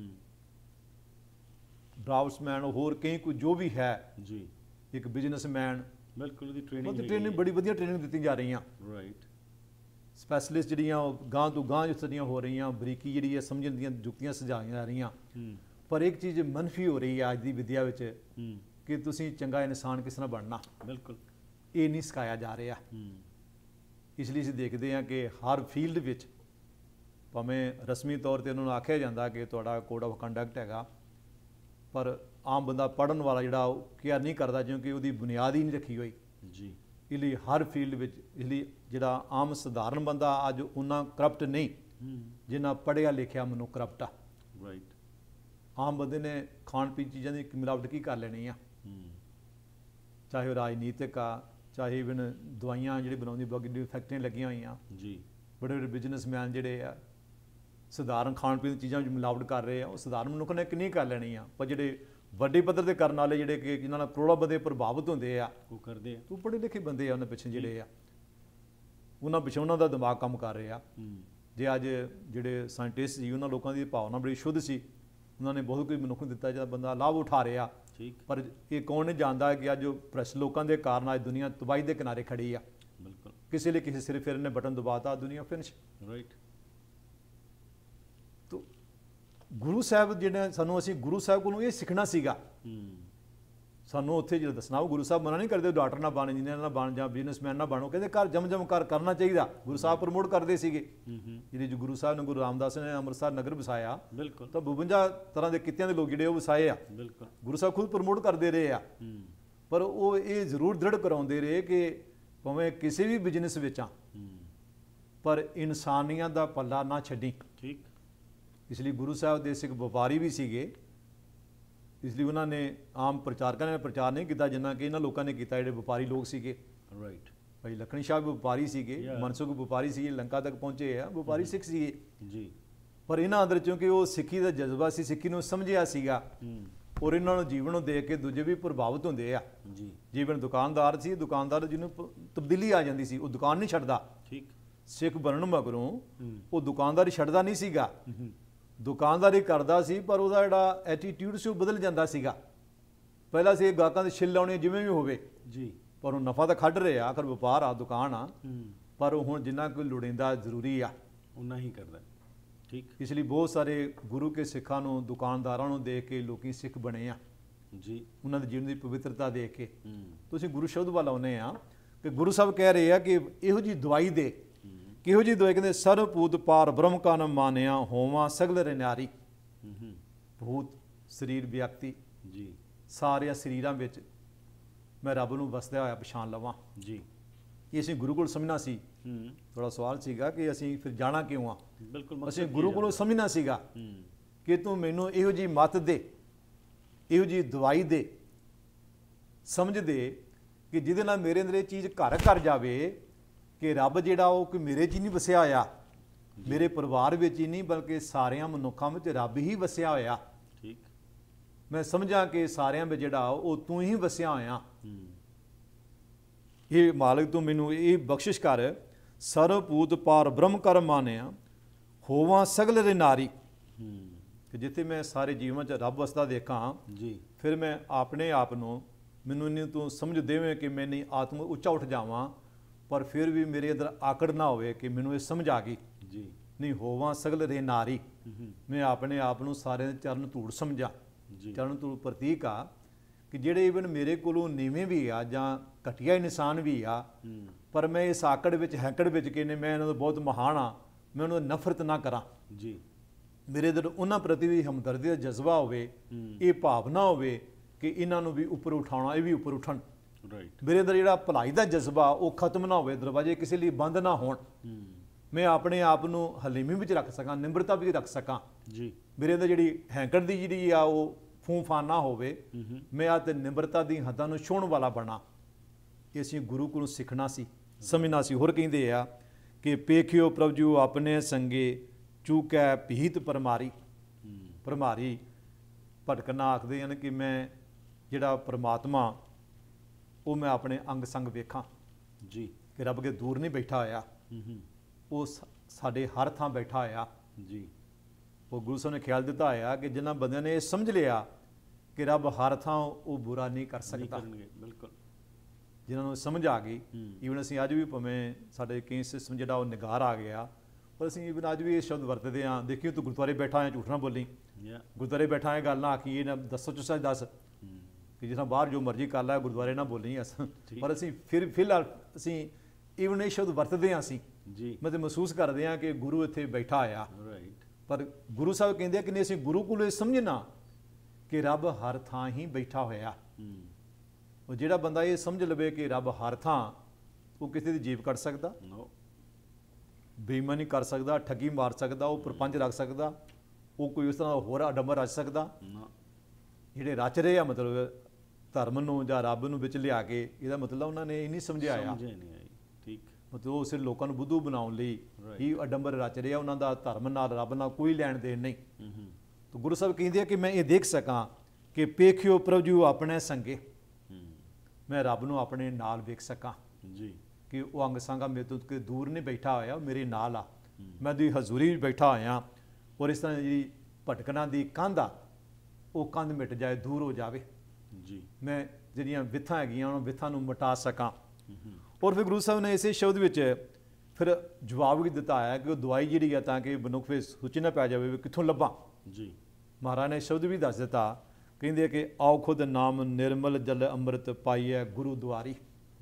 ਡਰਾਫਟਸਮੈਨ, ਹੋਰ ਕਈ ਕੁਝ ਜੋ ਵੀ ਹੈ ਜੀ, ਇੱਕ ਬਿਜ਼ਨਸਮੈਨ, ਬਿਲਕੁਲ ਉਹਦੀ ਟ੍ਰੇਨਿੰਗ ਟ੍ਰੇਨਿੰਗ ਬੜੀ ਵਧੀਆ ਟ੍ਰੇਨਿੰਗ ਦਿੱਤੀ ਜਾ ਰਹੀਆਂ। ਰਾਈਟ। ਸਪੈਸ਼ਲਿਸਟ ਜਿਹੜੀਆਂ ਗਾਂ ਤੋਂ ਗਾਂ ਜਿਹੜੀਆਂ ਹੋ ਰਹੀਆਂ, ਬਰੀਕੀ ਜਿਹੜੀ ਹੈ ਸਮਝਣ ਦੀਆਂ ਜੁਗਤੀਆਂ ਸੁਝਾਈਆਂ ਜਾ ਰਹੀਆਂ। ਪਰ ਇੱਕ ਚੀਜ਼ ਮਨਫੀ ਹੋ ਰਹੀ ਹੈ ਅੱਜ ਦੀ ਵਿਦਿਆ ਵਿੱਚ ਕਿ ਤੁਸੀਂ ਚੰਗਾ ਇਨਸਾਨ ਕਿਸ ਤਰ੍ਹਾਂ ਬਣਨਾ, ਬਿਲਕੁਲ ਇਹ ਨਹੀਂ ਸਿਖਾਇਆ ਜਾ ਰਿਹਾ। ਇਸ ਲਈ ਅਸੀਂ ਦੇਖਦੇ ਹਾਂ ਕਿ ਹਰ ਫੀਲਡ ਵਿੱਚ ਭਾਵੇਂ ਰਸਮੀ ਤੌਰ 'ਤੇ ਉਹਨਾਂ ਨੂੰ ਆਖਿਆ ਜਾਂਦਾ ਕਿ ਤੁਹਾਡਾ ਕੋਡ ਆਫ ਕੰਡਕਟ ਹੈਗਾ, ਪਰ ਆਮ ਬੰਦਾ ਪੜ੍ਹਨ ਵਾਲਾ ਜਿਹੜਾ ਉਹ ਕੇਅਰ ਨਹੀਂ ਕਰਦਾ ਕਿਉਂਕਿ ਉਹਦੀ ਬੁਨਿਆਦ ਹੀ ਨਹੀਂ ਰੱਖੀ ਹੋਈ ਜੀ। ਇਸ ਲਈ ਹਰ ਫੀਲਡ ਵਿੱਚ, ਇਸ ਲਈ ਜਿਹੜਾ ਆਮ ਸਧਾਰਨ ਬੰਦਾ ਅੱਜ ਉਹਨਾਂ ਕਰਪਟ ਨਹੀਂ ਜਿੰਨਾ ਪੜ੍ਹਿਆ ਲਿਖਿਆ ਮਨੁੱਖ ਕਰਪਟ ਆ। ਰਾਈਟ। ਆਮ ਬੰਦੇ ਨੇ ਖਾਣ ਪੀਣ ਚੀਜ਼ਾਂ ਦੀ ਮਿਲਾਵਟ ਕੀ ਕਰ ਲੈਣੀ ਆ, ਚਾਹੇ ਉਹ ਰਾਜਨੀਤਿਕ ਆ, ਚਾਹੇ ਇਵਨ ਦਵਾਈਆਂ ਜਿਹੜੀ ਬਣਾਉਂਦੀ ਬਾਕੀ ਫੈਕਟਰੀਆਂ ਲੱਗੀਆਂ ਹੋਈਆਂ ਜੀ। ਬੜੇ ਬੜੇ ਬਿਜ਼ਨਸਮੈਨ ਜਿਹੜੇ ਆ ਸਧਾਰਨ ਖਾਣ ਪੀਣ ਦੀ ਚੀਜ਼ਾਂ ਵਿੱਚ ਮਿਲਾਵਟ ਕਰ ਰਹੇ ਆ, ਉਹ ਸਧਾਰਨ ਮਨੁੱਖ ਨੇ ਕਿੰਨੀ ਕਰ ਲੈਣੀ ਆ। ਪਰ ਜਿਹੜੇ ਵੱਡੇ ਪੱਧਰ ਦੇ ਕਰਨ ਵਾਲੇ ਜਿਹੜੇ ਕਿ ਜਿਨ੍ਹਾਂ ਨਾਲ ਕਰੋੜਾਂ ਬੰਦੇ ਪ੍ਰਭਾਵਿਤ ਹੁੰਦੇ ਆ, ਉਹ ਕਰਦੇ ਆ, ਉਹ ਪੜ੍ਹੇ ਲਿਖੇ ਬੰਦੇ ਆ, ਉਹਨਾਂ ਪਿੱਛੇ ਜਿਹੜੇ ਆ ਉਹਨਾਂ ਪਿੱਛੇ ਉਹਨਾਂ ਦਾ ਦਿਮਾਗ ਕੰਮ ਕਰ ਰਹੇ ਆ। ਜੇ ਅੱਜ ਜਿਹੜੇ ਸਾਇੰਟਿਸਟ ਸੀ ਉਹਨਾਂ ਲੋਕਾਂ ਦੀ ਭਾਵਨਾ ਬੜੀ ਸ਼ੁੱਧ ਸੀ, ਉਹਨਾਂ ਨੇ ਬਹੁਤ ਕੁਝ ਮਨੁੱਖ ਨੂੰ ਦਿੱਤਾ ਜਿਹੜਾ ਬੰਦਾ ਲਾਭ ਉਠਾ ਰਿਹਾ। ਠੀਕ। ਪਰ ਇਹ ਕੌਣ ਨਹੀਂ ਜਾਣਦਾ ਕਿ ਅੱਜ ਪ੍ਰੈਸ ਲੋਕਾਂ ਦੇ ਕਾਰਨ ਅੱਜ ਦੁਨੀਆ ਤਬਾਹੀ ਦੇ ਕਿਨਾਰੇ ਖੜੀ ਆ। ਬਿਲਕੁਲ। ਕਿਸੇ ਲਈ ਕਿਸੇ ਸਿਰ ਫਿਰ ਨੇ ਬਟਨ ਦਬਾਤਾ, ਦੁਨੀਆ ਫਿਨਿਸ਼। ਰਾਈਟ। ਤੋ ਗੁਰੂ ਸਾਹਿਬ ਜਿਹੜੇ ਸਾਨੂੰ, ਅਸੀਂ ਗੁਰੂ ਸਾਹਿਬ ਕੋਲੋਂ ਇਹ ਸਿੱਖਣਾ ਸੀਗਾ। ਸਾਨੂੰ ਉੱਥੇ ਜਿਹੜਾ ਦੱਸਣਾ, ਉਹ ਗੁਰੂ ਸਾਹਿਬ ਮਨਾ ਨਹੀਂ ਕਰਦੇ ਡਾਕਟਰ ਨਾ ਬਣ, ਇੰਜੀਨੀਅਰ ਨਾ ਬਣ ਜਾਂ ਬਿਜ਼ਨਸਮੈਨ ਨਾ ਬਣੋ, ਕਹਿੰਦੇ ਘਰ ਜਮ ਜਮ ਕਰ ਕਰਨਾ ਚਾਹੀਦਾ। ਗੁਰੂ ਸਾਹਿਬ ਪ੍ਰਮੋਟ ਕਰਦੇ ਸੀਗੇ। ਜਿਹੜੇ ਜੋ ਗੁਰੂ ਸਾਹਿਬ ਨੇ, ਗੁਰੂ ਰਾਮਦਾਸ ਨੇ ਅੰਮ੍ਰਿਤਸਰ ਨਗਰ ਵਸਾਇਆ, ਬਿਲਕੁਲ, ਤਾਂ ਬਵੰਜਾ ਤਰ੍ਹਾਂ ਦੇ ਕਿੱਤਿਆਂ ਦੇ ਲੋਕ ਜਿਹੜੇ ਉਹ ਵਸਾਏ ਆ। ਬਿਲਕੁਲ। ਗੁਰੂ ਸਾਹਿਬ ਖੁਦ ਪ੍ਰਮੋਟ ਕਰਦੇ ਰਹੇ ਆ। ਪਰ ਉਹ ਇਹ ਜ਼ਰੂਰ ਦ੍ਰਿੜ ਕਰਾਉਂਦੇ ਰਹੇ ਕਿ ਭਾਵੇਂ ਕਿਸੇ ਵੀ ਬਿਜ਼ਨਸ ਵਿੱਚ ਆ ਪਰ ਇਨਸਾਨੀਅਤ ਦਾ ਪੱਲਾ ਨਾ ਛੱਡੀ। ਠੀਕ। ਇਸ ਲਈ ਗੁਰੂ ਸਾਹਿਬ ਦੇ ਸਿੱਖ ਵਪਾਰੀ ਵੀ ਸੀਗੇ, ਇਸ ਲਈ ਉਹਨਾਂ ਨੇ ਆਮ ਪ੍ਰਚਾਰਕਾਂ ਨੇ ਪ੍ਰਚਾਰ ਨਹੀਂ ਕੀਤਾ ਜਿੰਨਾ ਕਿ ਇਹਨਾਂ ਲੋਕਾਂ ਨੇ ਕੀਤਾ ਜਿਹੜੇ ਵਪਾਰੀ ਲੋਕ ਸੀਗੇ। ਰਾਈਟ। ਭਾਈ ਲਖਣੀ ਸ਼ਾਹ ਵੀ ਵਪਾਰੀ ਸੀਗੇ, ਮਨਸੁਖ ਵਪਾਰੀ ਸੀਗੇ, ਲੰਕਾ ਤੱਕ ਪਹੁੰਚੇ ਆ, ਵਪਾਰੀ ਸਿੱਖ ਸੀਗੇ ਜੀ। ਪਰ ਇਹਨਾਂ ਅੰਦਰ ਕਿਉਂਕਿ ਉਹ ਸਿੱਖੀ ਦਾ ਜਜ਼ਬਾ ਸੀ, ਸਿੱਖੀ ਨੂੰ ਸਮਝਿਆ ਸੀਗਾ ਔਰ ਇਹਨਾਂ ਨੂੰ ਜੀਵਨ ਨੂੰ ਦੇਖ ਕੇ ਦੂਜੇ ਵੀ ਪ੍ਰਭਾਵਿਤ ਹੁੰਦੇ ਆ ਜੀ। ਜੀਵਨ ਦੁਕਾਨਦਾਰ ਸੀ, ਦੁਕਾਨਦਾਰ ਜਿਹਨੂੰ ਤਬਦੀਲੀ ਆ ਜਾਂਦੀ ਸੀ, ਉਹ ਦੁਕਾਨ ਨਹੀਂ ਛੱਡਦਾ। ਠੀਕ। ਸਿੱਖ ਬਣਨ ਮਗਰੋਂ ਉਹ ਦੁਕਾਨਦਾਰੀ ਛੱਡਦਾ ਨਹੀਂ ਸੀਗਾ, ਦੁਕਾਨਦਾਰੀ ਕਰਦਾ ਸੀ ਪਰ ਉਹਦਾ ਜਿਹੜਾ ਐਟੀਟਿਊਡ ਸੀ ਉਹ ਬਦਲ ਜਾਂਦਾ ਸੀਗਾ। ਪਹਿਲਾਂ ਸੀ ਗਾਹਕਾਂ ਦੇ ਛਿੱਲ ਲਾਉਣੇ ਜਿਵੇਂ ਵੀ ਹੋਵੇ ਜੀ, ਪਰ ਉਹ ਨਫਾ ਤਾਂ ਕੱਢ ਰਿਹਾ, ਆਖਰ ਵਪਾਰ ਆ, ਦੁਕਾਨ ਆ, ਪਰ ਉਹ ਹੁਣ ਜਿੰਨਾ ਕੋਈ ਲੋੜੀਂਦਾ ਜ਼ਰੂਰੀ ਆ ਉਨਾ ਹੀ ਕਰਦਾ। ਠੀਕ। ਇਸ ਲਈ ਬਹੁਤ ਸਾਰੇ ਗੁਰੂ ਕੇ ਸਿੱਖਾਂ ਨੂੰ, ਦੁਕਾਨਦਾਰਾਂ ਨੂੰ ਦੇਖ ਕੇ ਲੋਕੀ ਸਿੱਖ ਬਣੇ ਆ ਜੀ, ਉਹਨਾਂ ਦੇ ਜੀਵਨ ਦੀ ਪਵਿੱਤਰਤਾ ਦੇਖ ਕੇ। ਤੁਸੀਂ ਗੁਰੂ ਸ਼ਬਦ ਵੱਲ ਆਉਂਦੇ ਆ ਕਿ ਗੁਰੂ ਸਾਹਿਬ ਕਹਿ ਰਹੇ ਆ ਕਿ ਇਹੋ ਜਿਹੀ ਦਵਾਈ ਦੇ, ਕਿਹੋ ਜਿਹੀ ਦਵਾਈ? ਕਹਿੰਦੇ ਸਰਬ ਭੂਤ ਪਾਰ ਬ੍ਰਹਮ ਕਾ ਨ ਮਾਨਿਆ ਹੋਵਾਂ ਸਗਲ ਰਨਾਰੀ। ਭੂਤ ਸਰੀਰ ਵਿਅਕਤੀ ਜੀ, ਸਾਰਿਆਂ ਸਰੀਰਾਂ ਵਿੱਚ ਮੈਂ ਰੱਬ ਨੂੰ ਵਸਦਾ ਹੋਇਆ ਪਛਾਣ ਲਵਾਂ ਜੀ। ਇਹ ਅਸੀਂ ਗੁਰੂ ਕੋਲ ਸਮਝਣਾ ਸੀ। ਥੋੜਾ ਸਵਾਲ ਸੀਗਾ ਕਿ ਅਸੀਂ ਫਿਰ ਜਾਣਾ ਕਿਉਂ ਆ? ਬਿਲਕੁਲ, ਅਸੀਂ ਗੁਰੂ ਕੋਲੋਂ ਸਮਝਣਾ ਸੀਗਾ ਕਿ ਤੂੰ ਮੈਨੂੰ ਇਹੋ ਜਿਹੀ ਮੱਤ ਦੇ, ਇਹੋ ਜਿਹੀ ਦਵਾਈ ਦੇ, ਸਮਝ ਦੇ ਕਿ ਜਿਹਦੇ ਨਾਲ ਮੇਰੇ ਅੰਦਰ ਇਹ ਚੀਜ਼ ਘਰ ਘਰ ਜਾਵੇ ਕਿ ਰੱਬ ਜਿਹੜਾ ਉਹ ਕਿ ਮੇਰੇ 'ਚ ਹੀ ਨਹੀਂ ਵਸਿਆ ਹੋਇਆ, ਮੇਰੇ ਪਰਿਵਾਰ ਵਿੱਚ ਹੀ ਨਹੀਂ ਬਲਕਿ ਸਾਰਿਆਂ ਮਨੁੱਖਾਂ ਵਿੱਚ ਰੱਬ ਹੀ ਵਸਿਆ ਹੋਇਆ। ਠੀਕ। ਮੈਂ ਸਮਝਾਂ ਕਿ ਸਾਰਿਆਂ ਵਿੱਚ ਜਿਹੜਾ ਉਹ ਤੂੰ ਹੀ ਵਸਿਆ ਹੋਇਆ। ਇਹ ਮਾਲਕ ਤੂੰ ਮੈਨੂੰ ਇਹ ਬਖਸ਼ਿਸ਼ ਕਰ। ਸਰਬ ਭੂਤ ਪਾਰ ਬ੍ਰਹਮ ਕਰ ਮਾਨਿਆ ਹੋਵਾਂ ਸਗਲ ਰੇ ਨਾਰੀ। ਕਿ ਜਿੱਥੇ ਮੈਂ ਸਾਰੇ ਜੀਵਨ 'ਚ ਰੱਬ ਵਸਦਾ ਦੇਖਾਂ ਜੀ, ਫਿਰ ਮੈਂ ਆਪਣੇ ਆਪ ਨੂੰ, ਮੈਨੂੰ ਇੰਨੀ ਤੂੰ ਸਮਝ ਦੇਵੇਂ ਕਿ ਮੈਂ ਨਹੀਂ ਆਤਮ ਉੱਚਾ ਉੱਠ ਜਾਵਾਂ, ਪਰ ਫਿਰ ਵੀ ਮੇਰੇ ਅੰਦਰ ਆਕੜ ਨਾ ਹੋਵੇ ਕਿ ਮੈਨੂੰ ਇਹ ਸਮਝ ਆ ਗਈ ਜੀ, ਨਹੀਂ ਹੋਵਾਂ ਸਗਲ ਰੇ ਨਾਰੀ। ਮੈਂ ਆਪਣੇ ਆਪ ਨੂੰ ਸਾਰਿਆਂ ਦੇ ਚਰਨ ਧੂੜ ਸਮਝਾਂ। ਚਰਨ ਧੂੜ ਪ੍ਰਤੀਕ ਆ ਕਿ ਜਿਹੜੇ ਇਵਨ ਮੇਰੇ ਕੋਲੋਂ ਨੀਵੇਂ ਵੀ ਆ ਜਾਂ ਘਟੀਆ ਇਨਸਾਨ ਵੀ ਆ, ਪਰ ਮੈਂ ਇਸ ਆਕੜ ਵਿੱਚ ਹੈਂਕੜ ਵਿੱਚ ਕਿ ਮੈਂ ਇਹਨਾਂ ਦਾ ਬਹੁਤ ਮਹਾਨ ਆ, ਮੈਂ ਉਹਨਾਂ ਦੀ ਨਫ਼ਰਤ ਨਾ ਕਰਾਂ ਜੀ। ਮੇਰੇ ਅੰਦਰ ਉਹਨਾਂ ਪ੍ਰਤੀ ਵੀ ਹਮਦਰਦੀ ਦਾ ਜਜ਼ਬਾ ਹੋਵੇ, ਇਹ ਭਾਵਨਾ ਹੋਵੇ ਕਿ ਇਹਨਾਂ ਨੂੰ ਵੀ ਉੱਪਰ ਉਠਾਉਣਾ, ਇਹ ਵੀ ਉੱਪਰ ਉੱਠਣ। ਰਾਈਟ। ਮੇਰੇ ਅੰਦਰ ਜਿਹੜਾ ਭਲਾਈ ਦਾ ਜਜ਼ਬਾ ਉਹ ਖਤਮ ਨਾ ਹੋਵੇ, ਦਰਵਾਜ਼ੇ ਕਿਸੇ ਲਈ ਬੰਦ ਨਾ ਹੋਣ। ਮੈਂ ਆਪਣੇ ਆਪ ਨੂੰ ਹਲੀਮੀ ਵਿੱਚ ਰੱਖ ਸਕਾਂ, ਨਿਮਰਤਾ ਵਿੱਚ ਰੱਖ ਸਕਾਂ ਜੀ। ਮੇਰੇ ਅੰਦਰ ਜਿਹੜੀ ਹੈਂਕੜ ਦੀ ਜਿਹੜੀ ਆ ਉਹ ਫੂਫਾਨ ਨਾ ਹੋਵੇ, ਮੈਂ ਆ ਤੇ ਨਿਮਰਤਾ ਦੀ ਹੱਦਾਂ ਨੂੰ ਛੂਹਣ ਵਾਲਾ ਬਣਾ। ਇਹ ਅਸੀਂ ਗੁਰੂ ਕੋਲੋਂ ਸਿੱਖਣਾ ਸੀ, ਸਮਝਣਾ ਸੀ। ਹੋਰ ਕਹਿੰਦੇ ਆ ਕਿ ਪੇਖਿਓ ਪ੍ਰਭ ਜੂ ਆਪਣੇ ਸੰਗੇ ਚੂਕੈ ਭੀਤ ਪਰਮਾਰੀ। ਪਰਮਾਰੀ ਭਟਕਣਾ ਆਖਦੇ ਹਨ ਕਿ ਮੈਂ ਜਿਹੜਾ ਪਰਮਾਤਮਾ ਉਹ ਮੈਂ ਆਪਣੇ ਅੰਗ ਸੰਗ ਵੇਖਾਂ ਜੀ, ਕਿ ਰੱਬ ਕੇ ਦੂਰ ਨਹੀਂ ਬੈਠਾ ਹੋਇਆ, ਉਹ ਸਾਡੇ ਹਰ ਥਾਂ ਬੈਠਾ ਹੋਇਆ ਜੀ। ਉਹ ਗੁਰੂ ਸਾਹਿਬ ਨੇ ਖਿਆਲ ਦਿੱਤਾ ਹੋਇਆ ਕਿ ਜਿਨ੍ਹਾਂ ਬੰਦਿਆਂ ਨੇ ਇਹ ਸਮਝ ਲਿਆ ਕਿ ਰੱਬ ਹਰ ਥਾਂ ਉਹ ਬੁਰਾ ਨਹੀਂ ਕਰ ਸਕਦਾ, ਬਿਲਕੁਲ, ਜਿਨ੍ਹਾਂ ਨੂੰ ਸਮਝ ਆ ਗਈ। ਈਵਨ ਅਸੀਂ ਅੱਜ ਵੀ ਭਾਵੇਂ ਸਾਡੇ ਕਈ ਸਿਸਟਮ ਜਿਹੜਾ ਉਹ ਨਿਗਾਰ ਆ ਗਿਆ, ਪਰ ਅਸੀਂ ਈਵਨ ਅੱਜ ਵੀ ਇਹ ਸ਼ਬਦ ਵਰਤਦੇ ਹਾਂ, ਦੇਖਿਓ ਤੂੰ ਗੁਰਦੁਆਰੇ ਬੈਠਾ ਹੈ ਝੂਠ ਨਾ ਬੋਲੀ, ਗੁਰਦੁਆਰੇ ਬੈਠਾ ਹੈ ਗੱਲ ਨਾ ਆਖੀ, ਇਹ ਨਾ ਦੱਸੋ ਚ ਸੱਚ ਦੱਸ, ਕਿ ਜਿਸ ਤਰ੍ਹਾਂ ਬਾਹਰ ਜੋ ਮਰਜ਼ੀ ਕਰ ਲੈ ਗੁਰਦੁਆਰੇ ਨਾ ਬੋਲੀ। ਅਸ ਪਰ ਅਸੀਂ ਫਿਰ ਫਿਲਹਾਲ ਅਸੀਂ ਈਵਨ ਇਹ ਸ਼ਬਦ ਵਰਤਦੇ ਹਾਂ ਅਸੀਂ ਜੀ, ਮਤਲਬ ਮਹਿਸੂਸ ਕਰਦੇ ਹਾਂ ਕਿ ਗੁਰੂ ਇੱਥੇ ਬੈਠਾ ਆਇਆ। ਪਰ ਗੁਰੂ ਸਾਹਿਬ ਕਹਿੰਦੇ ਆ ਕਿ ਨਹੀਂ, ਅਸੀਂ ਗੁਰੂ ਕੋਲੋਂ ਇਹ ਸਮਝਣਾ ਕਿ ਰੱਬ ਹਰ ਥਾਂ ਹੀ ਬੈਠਾ ਹੋਇਆ। ਉਹ ਜਿਹੜਾ ਬੰਦਾ ਇਹ ਸਮਝ ਲਵੇ ਕਿ ਰੱਬ ਹਰ ਥਾਂ, ਉਹ ਕਿਸੇ ਦੀ ਜੀਭ ਕੱਢ ਸਕਦਾ, ਬੇਈਮਾਨੀ ਕਰ ਸਕਦਾ, ਠੱਗੀ ਮਾਰ ਸਕਦਾ, ਉਹ ਪ੍ਰਪੰਚ ਰੱਖ ਸਕਦਾ, ਉਹ ਕੋਈ ਉਸ ਤਰ੍ਹਾਂ ਹੋਰ ਅਡੰਬਰ ਰਚ ਸਕਦਾ। ਜਿਹੜੇ ਰਚ ਰਹੇ ਆ ਮਤਲਬ ਧਰਮ ਨੂੰ ਜਾਂ ਰੱਬ ਨੂੰ ਵਿੱਚ ਲਿਆ ਕੇ, ਇਹਦਾ ਮਤਲਬ ਉਹਨਾਂ ਨੇ ਇਹ ਨਹੀਂ ਸਮਝਾਇਆ। ਠੀਕ। ਮਤਲਬ ਉਹ ਸਿਰ ਲੋਕਾਂ ਨੂੰ ਬੁੱਧੂ ਬਣਾਉਣ ਲਈ ਹੀ ਅਡੰਬਰ ਰਚ ਰਿਹਾ, ਉਹਨਾਂ ਦਾ ਧਰਮ ਨਾਲ ਰੱਬ ਨਾਲ ਕੋਈ ਲੈਣ ਦੇਣ ਨਹੀਂ। ਤਾਂ ਗੁਰੂ ਸਾਹਿਬ ਕਹਿੰਦੇ ਆ ਕਿ ਮੈਂ ਇਹ ਦੇਖ ਸਕਾਂ ਕਿ ਪੇਖਿਓ ਪ੍ਰਭ ਜੂ ਆਪਣੇ ਸੰਗੇ, ਮੈਂ ਰੱਬ ਨੂੰ ਆਪਣੇ ਨਾਲ ਵੇਖ ਸਕਾਂ ਜੀ, ਕਿ ਉਹ ਅੰਗ ਸੰਗਾ ਮੇਰੇ ਤੋਂ ਕਿ ਦੂਰ ਨਹੀਂ ਬੈਠਾ ਹੋਇਆ, ਮੇਰੇ ਨਾਲ ਆ, ਮੈਂ ਉਹਦੀ ਹਜ਼ੂਰੀ ਵਿੱਚ ਬੈਠਾ ਹੋਇਆ। ਔਰ ਇਸ ਤਰ੍ਹਾਂ ਜਿਹੜੀ ਭਟਕਣਾ ਦੀ ਕੰਧ ਆ ਉਹ ਕੰਧ ਮਿਟ ਜਾਏ, ਦੂਰ ਹੋ ਜਾਵੇ ਜੀ, ਮੈਂ ਜਿਹੜੀਆਂ ਵਿਥਾਂ ਹੈਗੀਆਂ ਉਹਨਾਂ ਵਿਥਾਂ ਨੂੰ ਮਿਟਾ ਸਕਾਂ। ਔਰ ਫਿਰ ਗੁਰੂ ਸਾਹਿਬ ਨੇ ਇਸੇ ਸ਼ਬਦ ਵਿੱਚ ਫਿਰ ਜਵਾਬ ਵੀ ਦਿੱਤਾ ਹੈ ਕਿ ਉਹ ਦਵਾਈ ਜਿਹੜੀ ਆ ਤਾਂ ਕਿ ਮਨੁੱਖ ਫਿਰ ਸੋਚੀ ਨਾ ਪੈ ਜਾਵੇ ਵੀ ਕਿੱਥੋਂ ਲੱਭਾਂ ਜੀ। ਮਹਾਰਾਜ ਨੇ ਸ਼ਬਦ ਵੀ ਦੱਸ ਦਿੱਤਾ, ਕਹਿੰਦੇ ਕਿ ਆਓ ਖੁਦ ਨਾਮ ਨਿਰਮਲ ਜਲ ਅੰਮ੍ਰਿਤ ਪਾਈਐ ਗੁਰੂ ਦੁਆਰੀ।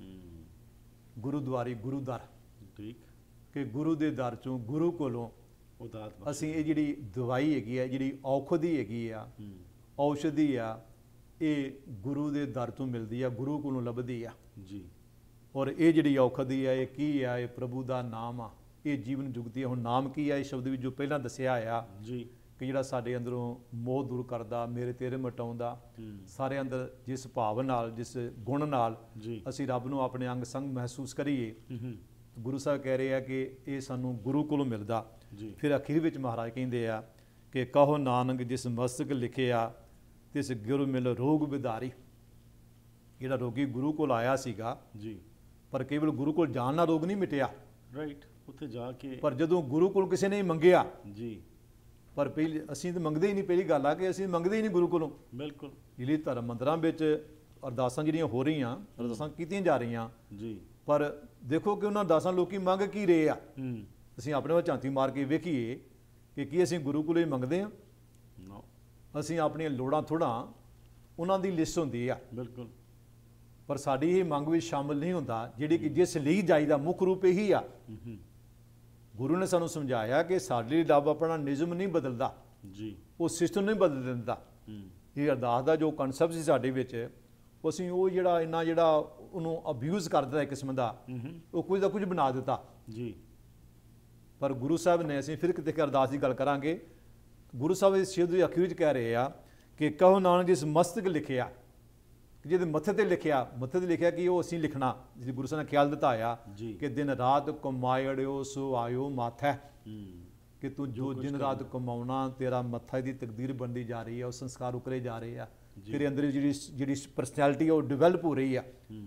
ਗੁਰੂ ਦੁਆਰੀ, ਗੁਰੂ ਦਰ, ਠੀਕ, ਕਿ ਗੁਰੂ ਦੇ ਦਰ ਚੋਂ, ਗੁਰੂ ਕੋਲੋਂ ਅਸੀਂ ਇਹ ਜਿਹੜੀ ਦਵਾਈ ਹੈਗੀ ਆ, ਜਿਹੜੀ ਔਖਦੀ ਹੈਗੀ ਆ, ਔਸ਼ਧੀ ਆ, ਇਹ ਗੁਰੂ ਦੇ ਦਰ ਤੋਂ ਮਿਲਦੀ ਆ, ਗੁਰੂ ਕੋਲੋਂ ਲੱਭਦੀ ਆ ਜੀ। ਔਰ ਇਹ ਜਿਹੜੀ ਔਖਦੀ ਆ, ਇਹ ਕੀ ਆ? ਇਹ ਪ੍ਰਭੂ ਦਾ ਨਾਮ ਆ, ਇਹ ਜੀਵਨ ਜੁਗਤੀ ਆ। ਹੁਣ ਨਾਮ ਕੀ ਆ? ਇਹ ਸ਼ਬਦ ਵੀ ਜੋ ਪਹਿਲਾਂ ਦੱਸਿਆ ਆ ਜੀ ਕਿ ਜਿਹੜਾ ਸਾਡੇ ਅੰਦਰੋਂ ਮੋਹ ਦੂਰ ਕਰਦਾ, ਮੇਰੇ ਤੇਰੇ ਮਿਟਾਉਂਦਾ, ਸਾਰੇ ਅੰਦਰ ਜਿਸ ਭਾਵ ਨਾਲ, ਜਿਸ ਗੁਣ ਨਾਲ ਅਸੀਂ ਰੱਬ ਨੂੰ ਆਪਣੇ ਅੰਗ ਸੰਗ ਮਹਿਸੂਸ ਕਰੀਏ, ਗੁਰੂ ਸਾਹਿਬ ਕਹਿ ਰਹੇ ਆ ਕਿ ਇਹ ਸਾਨੂੰ ਗੁਰੂ ਕੋਲੋਂ ਮਿਲਦਾ। ਫਿਰ ਅਖੀਰ ਵਿੱਚ ਮਹਾਰਾਜ ਕਹਿੰਦੇ ਆ ਕਿ ਕਹੋ ਨਾਨਕ ਜਿਸ ਮਸਤਕ ਲਿਖਿਆ ਤਿਸ ਗੁਰੂ ਮਿਲ ਰੋਗ ਵਿਦਾਰੀ। ਜਿਹੜਾ ਰੋਗੀ ਗੁਰੂ ਕੋਲ ਆਇਆ ਸੀਗਾ ਜੀ, ਪਰ ਕੇਵਲ ਗੁਰੂ ਕੋਲ ਜਾਣ ਨਾਲ ਰੋਗ ਨਹੀਂ ਮਿਟਿਆ, ਰਾਈਟ, ਉੱਥੇ ਜਾ ਕੇ ਪਰ ਜਦੋਂ ਗੁਰੂ ਕੋਲ ਕਿਸੇ ਨੇ ਮੰਗਿਆ ਜੀ, ਪਰ ਪਹਿਲੀ ਅਸੀਂ ਤਾਂ ਮੰਗਦੇ ਹੀ ਨਹੀਂ। ਪਹਿਲੀ ਗੱਲ ਆ ਕਿ ਅਸੀਂ ਮੰਗਦੇ ਹੀ ਨਹੀਂ ਗੁਰੂ ਕੋਲੋਂ। ਬਿਲਕੁਲ। ਜਿਹੜੀ ਧਰਮ ਮੰਦਰਾਂ ਵਿੱਚ ਅਰਦਾਸਾਂ ਜਿਹੜੀਆਂ ਹੋ ਰਹੀਆਂ, ਅਰਦਾਸਾਂ ਕੀਤੀਆਂ ਜਾ ਰਹੀਆਂ ਜੀ, ਪਰ ਦੇਖੋ ਕਿ ਉਹਨਾਂ ਅਰਦਾਸਾਂ ਲੋਕੀ ਮੰਗ ਕੀ ਰਹੇ ਆ। ਅਸੀਂ ਆਪਣੇ ਵੱਲ ਝਾਂਤੀ ਮਾਰ ਕੇ ਵੇਖੀਏ ਕਿ ਕੀ ਅਸੀਂ ਗੁਰੂ ਕੋਲੋਂ ਹੀ ਮੰਗਦੇ ਹਾਂ? ਅਸੀਂ ਆਪਣੀਆਂ ਲੋੜਾਂ ਥੋੜ੍ਹਾ, ਉਹਨਾਂ ਦੀ ਲਿਸਟ ਹੁੰਦੀ ਆ। ਬਿਲਕੁਲ। ਪਰ ਸਾਡੀ ਇਹ ਮੰਗ ਵਿੱਚ ਸ਼ਾਮਲ ਨਹੀਂ ਹੁੰਦਾ, ਜਿਹੜੀ ਕਿ ਜਿਸ ਲਈ ਜਾਈਦਾ ਮੁੱਖ ਰੂਪ ਇਹੀ ਆ। ਗੁਰੂ ਨੇ ਸਾਨੂੰ ਸਮਝਾਇਆ ਕਿ ਸਾਡੇ ਲਈ ਰੱਬ ਆਪਣਾ ਨਿਯਮ ਨਹੀਂ ਬਦਲਦਾ ਜੀ, ਉਹ ਸਿਸਟਮ ਨਹੀਂ ਬਦਲ ਦਿੰਦਾ। ਇਹ ਅਰਦਾਸ ਦਾ ਜੋ ਕਨਸੈਪਟ ਸੀ ਸਾਡੇ ਵਿੱਚ, ਅਸੀਂ ਉਹ ਜਿਹੜਾ ਇੰਨਾ ਜਿਹੜਾ ਉਹਨੂੰ ਅਬਿਊਜ਼ ਕਰ ਦਿੱਤਾ ਇੱਕ ਕਿਸਮ ਦਾ, ਉਹ ਕੁਝ ਦਾ ਕੁਝ ਬਣਾ ਦਿੱਤਾ ਜੀ। ਪਰ ਗੁਰੂ ਸਾਹਿਬ ਨੇ, ਅਸੀਂ ਫਿਰ ਕਿਤੇ ਅਰਦਾਸ ਦੀ ਗੱਲ ਕਰਾਂਗੇ, ਗੁਰੂ ਸਾਹਿਬ ਇਸ ਸ਼ਬਦ ਦੇ ਅਖੀਰ ਵਿੱਚ ਕਹਿ ਰਹੇ ਆ ਕਿ ਕਹੋ ਨਾਨਕ ਜਿਸ ਮਸਤਕ ਲਿਖਿਆ, ਜਿਹਦੇ ਮੱਥੇ ਤੇ ਲਿਖਿਆ, ਮੱਥੇ ਤੇ ਲਿਖਿਆ ਕਿ ਉਹ ਅਸੀਂ ਲਿਖਣਾ, ਜਿਸ ਗੁਰੂ ਸਾਹਿਬ ਨੇ ਖਿਆਲ ਦਿੱਤਾ ਆ ਕਿ ਦਿਨ ਰਾਤ ਕਮਾਇੜਿਓ ਸੋ ਆਇਓ ਮਾਥੈ, ਕਿ ਤੂੰ ਜੋ ਦਿਨ ਰਾਤ ਕਮਾਉਣਾ ਤੇਰਾ ਮੱਥਾ ਦੀ ਤਕਦੀਰ ਬਣਦੀ ਜਾ ਰਹੀ ਹੈ, ਉਹ ਸੰਸਕਾਰ ਉਕਰੇ ਜਾ ਰਹੇ ਆ, ਤੇਰੇ ਅੰਦਰ ਜਿਹੜੀ ਜਿਹੜੀ ਪਰਸਨੈਲਿਟੀ ਉਹ ਡਿਵੈਲਪ ਹੋ ਰਹੀ ਆ।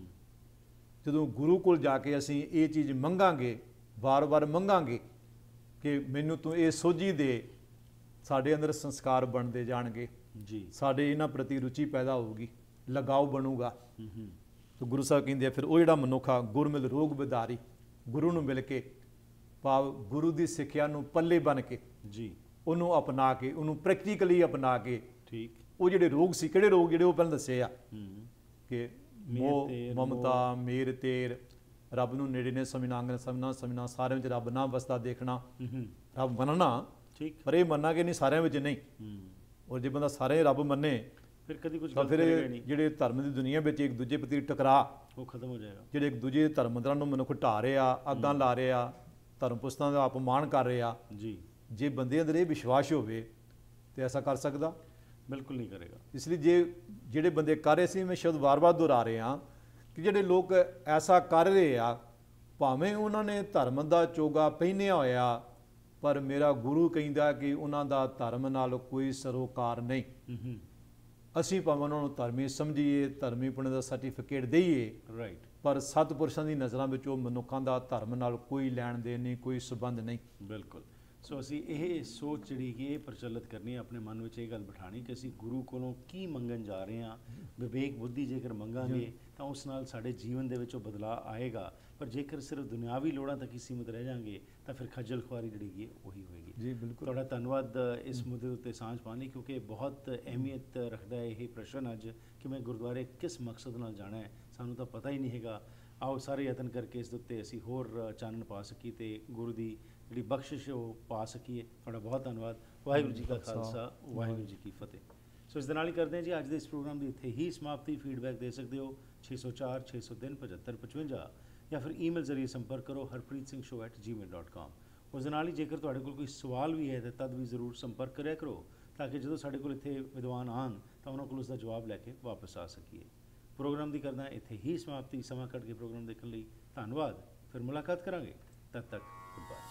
ਜਦੋਂ ਗੁਰੂ ਕੋਲ ਜਾ ਕੇ ਅਸੀਂ ਇਹ ਚੀਜ਼ ਮੰਗਾਂਗੇ, ਵਾਰ-ਵਾਰ ਮੰਗਾਂਗੇ ਕਿ ਮੈਨੂੰ ਤੂੰ ਇਹ ਸੋਝੀ ਦੇ, ਸਾਡੇ ਅੰਦਰ ਸੰਸਕਾਰ ਬਣਦੇ ਜਾਣਗੇ ਜੀ, ਸਾਡੇ ਇਹਨਾਂ ਪ੍ਰਤੀ ਰੁਚੀ ਪੈਦਾ ਹੋਊਗੀ, ਲਗਾਓ ਬਣੂਗਾ। ਤਾਂ ਗੁਰੂ ਸਾਹਿਬ ਕਹਿੰਦੇ ਆ ਫਿਰ ਉਹ ਜਿਹੜਾ ਮਨੁੱਖ ਆ ਗੁਰ ਮਿਲ ਰੋਗ ਵਿਦਾਰੀ, ਗੁਰੂ ਨੂੰ ਮਿਲ ਕੇ, ਭਾਵ ਗੁਰੂ ਦੀ ਸਿੱਖਿਆ ਨੂੰ ਪੱਲੇ ਬਣ ਕੇ ਜੀ, ਉਹਨੂੰ ਅਪਣਾ ਕੇ, ਉਹਨੂੰ ਪ੍ਰੈਕਟੀਕਲੀ ਅਪਣਾ ਕੇ, ਠੀਕ, ਉਹ ਜਿਹੜੇ ਰੋਗ ਸੀ, ਕਿਹੜੇ ਰੋਗ ਜਿਹੜੇ ਉਹ ਪਹਿਲਾਂ ਦੱਸੇ ਆ ਕਿ ਮੋਹ, ਮਮਤਾ, ਮੇਰ ਤੇਰ, ਰੱਬ ਨੂੰ ਨੇੜੇ ਨੇ ਸਮਝਣਾ, ਅੰਗਨ ਸਮਝਣਾ, ਸਮਝਣਾ, ਸਾਰਿਆਂ ਵਿੱਚ ਰੱਬ ਨਾ ਵਸਦਾ ਦੇਖਣਾ, ਰੱਬ ਮੰਨਣਾ, ਠੀਕ, ਪਰ ਇਹ ਮੰਨਾਂਗੇ ਨਹੀਂ ਸਾਰਿਆਂ ਵਿੱਚ ਨਹੀਂ। ਔਰ ਜੇ ਬੰਦਾ ਸਾਰੇ ਰੱਬ ਮੰਨੇ ਫਿਰ ਕਦੀ ਕੁਝ ਫਿਰ ਜਿਹੜੇ ਧਰਮ ਦੀ ਦੁਨੀਆ ਵਿੱਚ ਇੱਕ ਦੂਜੇ ਪ੍ਰਤੀ ਟਕਰਾਅ ਉਹ ਖਤਮ ਹੋ ਜਾਏਗਾ। ਜਿਹੜੇ ਇੱਕ ਦੂਜੇ ਧਰਮ ਮੰਦਰਾਂ ਨੂੰ ਮਨੁੱਖ ਢਾਹ ਰਹੇ ਆ, ਅੱਗਾਂ ਲਾ ਰਹੇ ਆ, ਧਰਮ ਪੁਸਤਕਾਂ ਦਾ ਅਪਮਾਨ ਕਰ ਰਹੇ ਆ ਜੀ, ਜੇ ਬੰਦੇ ਅੰਦਰ ਇਹ ਵਿਸ਼ਵਾਸ ਹੋਵੇ ਤੇ ਐਸਾ ਕਰ ਸਕਦਾ? ਬਿਲਕੁਲ ਨਹੀਂ ਕਰੇਗਾ। ਇਸ ਲਈ ਜੇ ਜਿਹੜੇ ਬੰਦੇ ਕਰ ਰਹੇ ਸੀ, ਮੈਂ ਸ਼ਬਦ ਵਾਰ-ਵਾਰ ਦੁਹਰਾ ਰਹੇ ਹਾਂ ਕਿ ਜਿਹੜੇ ਲੋਕ ਐਸਾ ਕਰ ਰਹੇ ਆ, ਭਾਵੇਂ ਉਹਨਾਂ ਨੇ ਧਰਮ ਦਾ ਚੋਗਾ ਪਹਿਨਿਆ ਹੋਇਆ, ਪਰ ਮੇਰਾ ਗੁਰੂ ਕਹਿੰਦਾ ਕਿ ਉਹਨਾਂ ਦਾ ਧਰਮ ਨਾਲ ਕੋਈ ਸਰੋਕਾਰ ਨਹੀਂ। ਅਸੀਂ ਭਾਵੇਂ ਉਹਨਾਂ ਨੂੰ ਧਰਮੀ ਸਮਝੀਏ, ਧਰਮੀ ਪੁਣੇ ਦਾ ਸਰਟੀਫਿਕੇਟ ਦੇਈਏ, ਰਾਈਟ, ਪਰ ਸਤਿਪੁਰਸ਼ਾਂ ਦੀ ਨਜ਼ਰਾਂ ਵਿੱਚ ਉਹ ਮਨੁੱਖਾਂ ਦਾ ਧਰਮ ਨਾਲ ਕੋਈ ਲੈਣ ਦੇਣ ਨਹੀਂ, ਕੋਈ ਸੰਬੰਧ ਨਹੀਂ। ਬਿਲਕੁਲ। ਸੋ ਅਸੀਂ ਇਹ ਸੋਚ ਜਿਹੜੀ ਕਿ ਇਹ ਪ੍ਰਚਲਿਤ ਕਰਨੀ, ਆਪਣੇ ਮਨ ਵਿੱਚ ਇਹ ਗੱਲ ਬਿਠਾਣੀ ਕਿ ਅਸੀਂ ਗੁਰੂ ਕੋਲੋਂ ਕੀ ਮੰਗਣ ਜਾ ਰਹੇ ਹਾਂ। ਵਿਵੇਕ ਬੁੱਧੀ ਜੇਕਰ ਮੰਗਾਂਗੇ ਤਾਂ ਉਸ ਨਾਲ ਸਾਡੇ ਜੀਵਨ ਦੇ ਵਿੱਚ ਉਹ ਬਦਲਾਅ ਆਏਗਾ, ਪਰ ਜੇਕਰ ਸਿਰਫ ਦੁਨਿਆਵੀ ਲੋੜਾਂ ਤੱਕ ਹੀ ਸੀਮਿਤ ਰਹਿ ਜਾਵਾਂਗੇ ਤਾਂ ਫਿਰ ਖੱਜਲ ਖੁਆਰੀ ਜਿਹੜੀ ਹੈ ਉਹੀ ਹੋਏਗੀ। ਜੀ ਬਿਲਕੁਲ। ਤੁਹਾਡਾ ਧੰਨਵਾਦ ਇਸ ਮੁੱਦੇ ਉੱਤੇ ਸਾਂਝ ਪਾਉਣ, ਕਿਉਂਕਿ ਬਹੁਤ ਅਹਿਮੀਅਤ ਰੱਖਦਾ ਹੈ ਇਹ ਪ੍ਰਸ਼ਨ ਅੱਜ ਕਿ ਮੈਂ ਗੁਰਦੁਆਰੇ ਕਿਸ ਮਕਸਦ ਨਾਲ ਜਾਣਾ ਹੈ, ਸਾਨੂੰ ਤਾਂ ਪਤਾ ਹੀ ਨਹੀਂ ਹੈਗਾ। ਆਓ ਸਾਰੇ ਯਤਨ ਕਰਕੇ ਇਸ ਦੇ ਉੱਤੇ ਅਸੀਂ ਹੋਰ ਚਾਨਣ ਪਾ ਸਕੀਏ ਤੇ ਗੁਰੂ ਦੀ ਜਿਹੜੀ ਬਖਸ਼ਿਸ਼ ਉਹ ਪਾ ਸਕੀਏ। ਤੁਹਾਡਾ ਬਹੁਤ ਧੰਨਵਾਦ। ਵਾਹਿਗੁਰੂ ਜੀ ਕਾ ਖਾਲਸਾ, ਵਾਹਿਗੁਰੂ ਜੀ ਕੀ ਫਤਿਹ। ਸੋ ਇਸ ਦੇ ਨਾਲ ਹੀ ਕਰਦੇ ਹਾਂ ਜੀ ਅੱਜ ਦੇ ਇਸ ਪ੍ਰੋਗਰਾਮ ਦੀ ਇੱਥੇ ਹੀ ਸਮਾਪਤੀ। ਫੀਡਬੈਕ ਦੇ ਸਕਦੇ ਹੋ ਛੇ ਸੌ ਚਾਰ ਛੇ ਸੌ ਤਿੰਨ ਪਝੱਤਰ ਪਚਵੰਜਾ ਜਾਂ ਫਿਰ ਈਮੇਲ ਜ਼ਰੀਏ ਸੰਪਰਕ ਕਰੋ ਹਰਪ੍ਰੀਤ ਸਿੰਘ ਸ਼ੋ ਐਟ ਜੀ ਮੇਲ ਡੋਟ ਕਾਮ। ਉਸ ਦੇ ਨਾਲ ਹੀ ਜੇਕਰ ਤੁਹਾਡੇ ਕੋਲ ਕੋਈ ਸਵਾਲ ਵੀ ਹੈ ਤਾਂ ਤਦ ਵੀ ਜ਼ਰੂਰ ਸੰਪਰਕ ਕਰਿਆ ਕਰੋ, ਤਾਂ ਕਿ ਜਦੋਂ ਸਾਡੇ ਕੋਲ ਇੱਥੇ ਵਿਦਵਾਨ ਆਉਣ ਤਾਂ ਉਹਨਾਂ ਕੋਲ ਉਸ ਦਾ ਜਵਾਬ ਲੈ ਕੇ ਵਾਪਸ ਆ ਸਕੀਏ। ਪ੍ਰੋਗਰਾਮ ਦੀ ਕਰਦਾ ਇੱਥੇ ਹੀ ਸਮਾਪਤੀ। ਸਮਾਂ ਕੱਢ ਕੇ ਪ੍ਰੋਗਰਾਮ ਦੇਖਣ ਲਈ ਧੰਨਵਾਦ। ਫਿਰ ਮੁਲਾਕਾਤ ਕਰਾਂਗੇ, ਤਦ ਤੱਕ ਗੁੱਡ ਬਾਏ।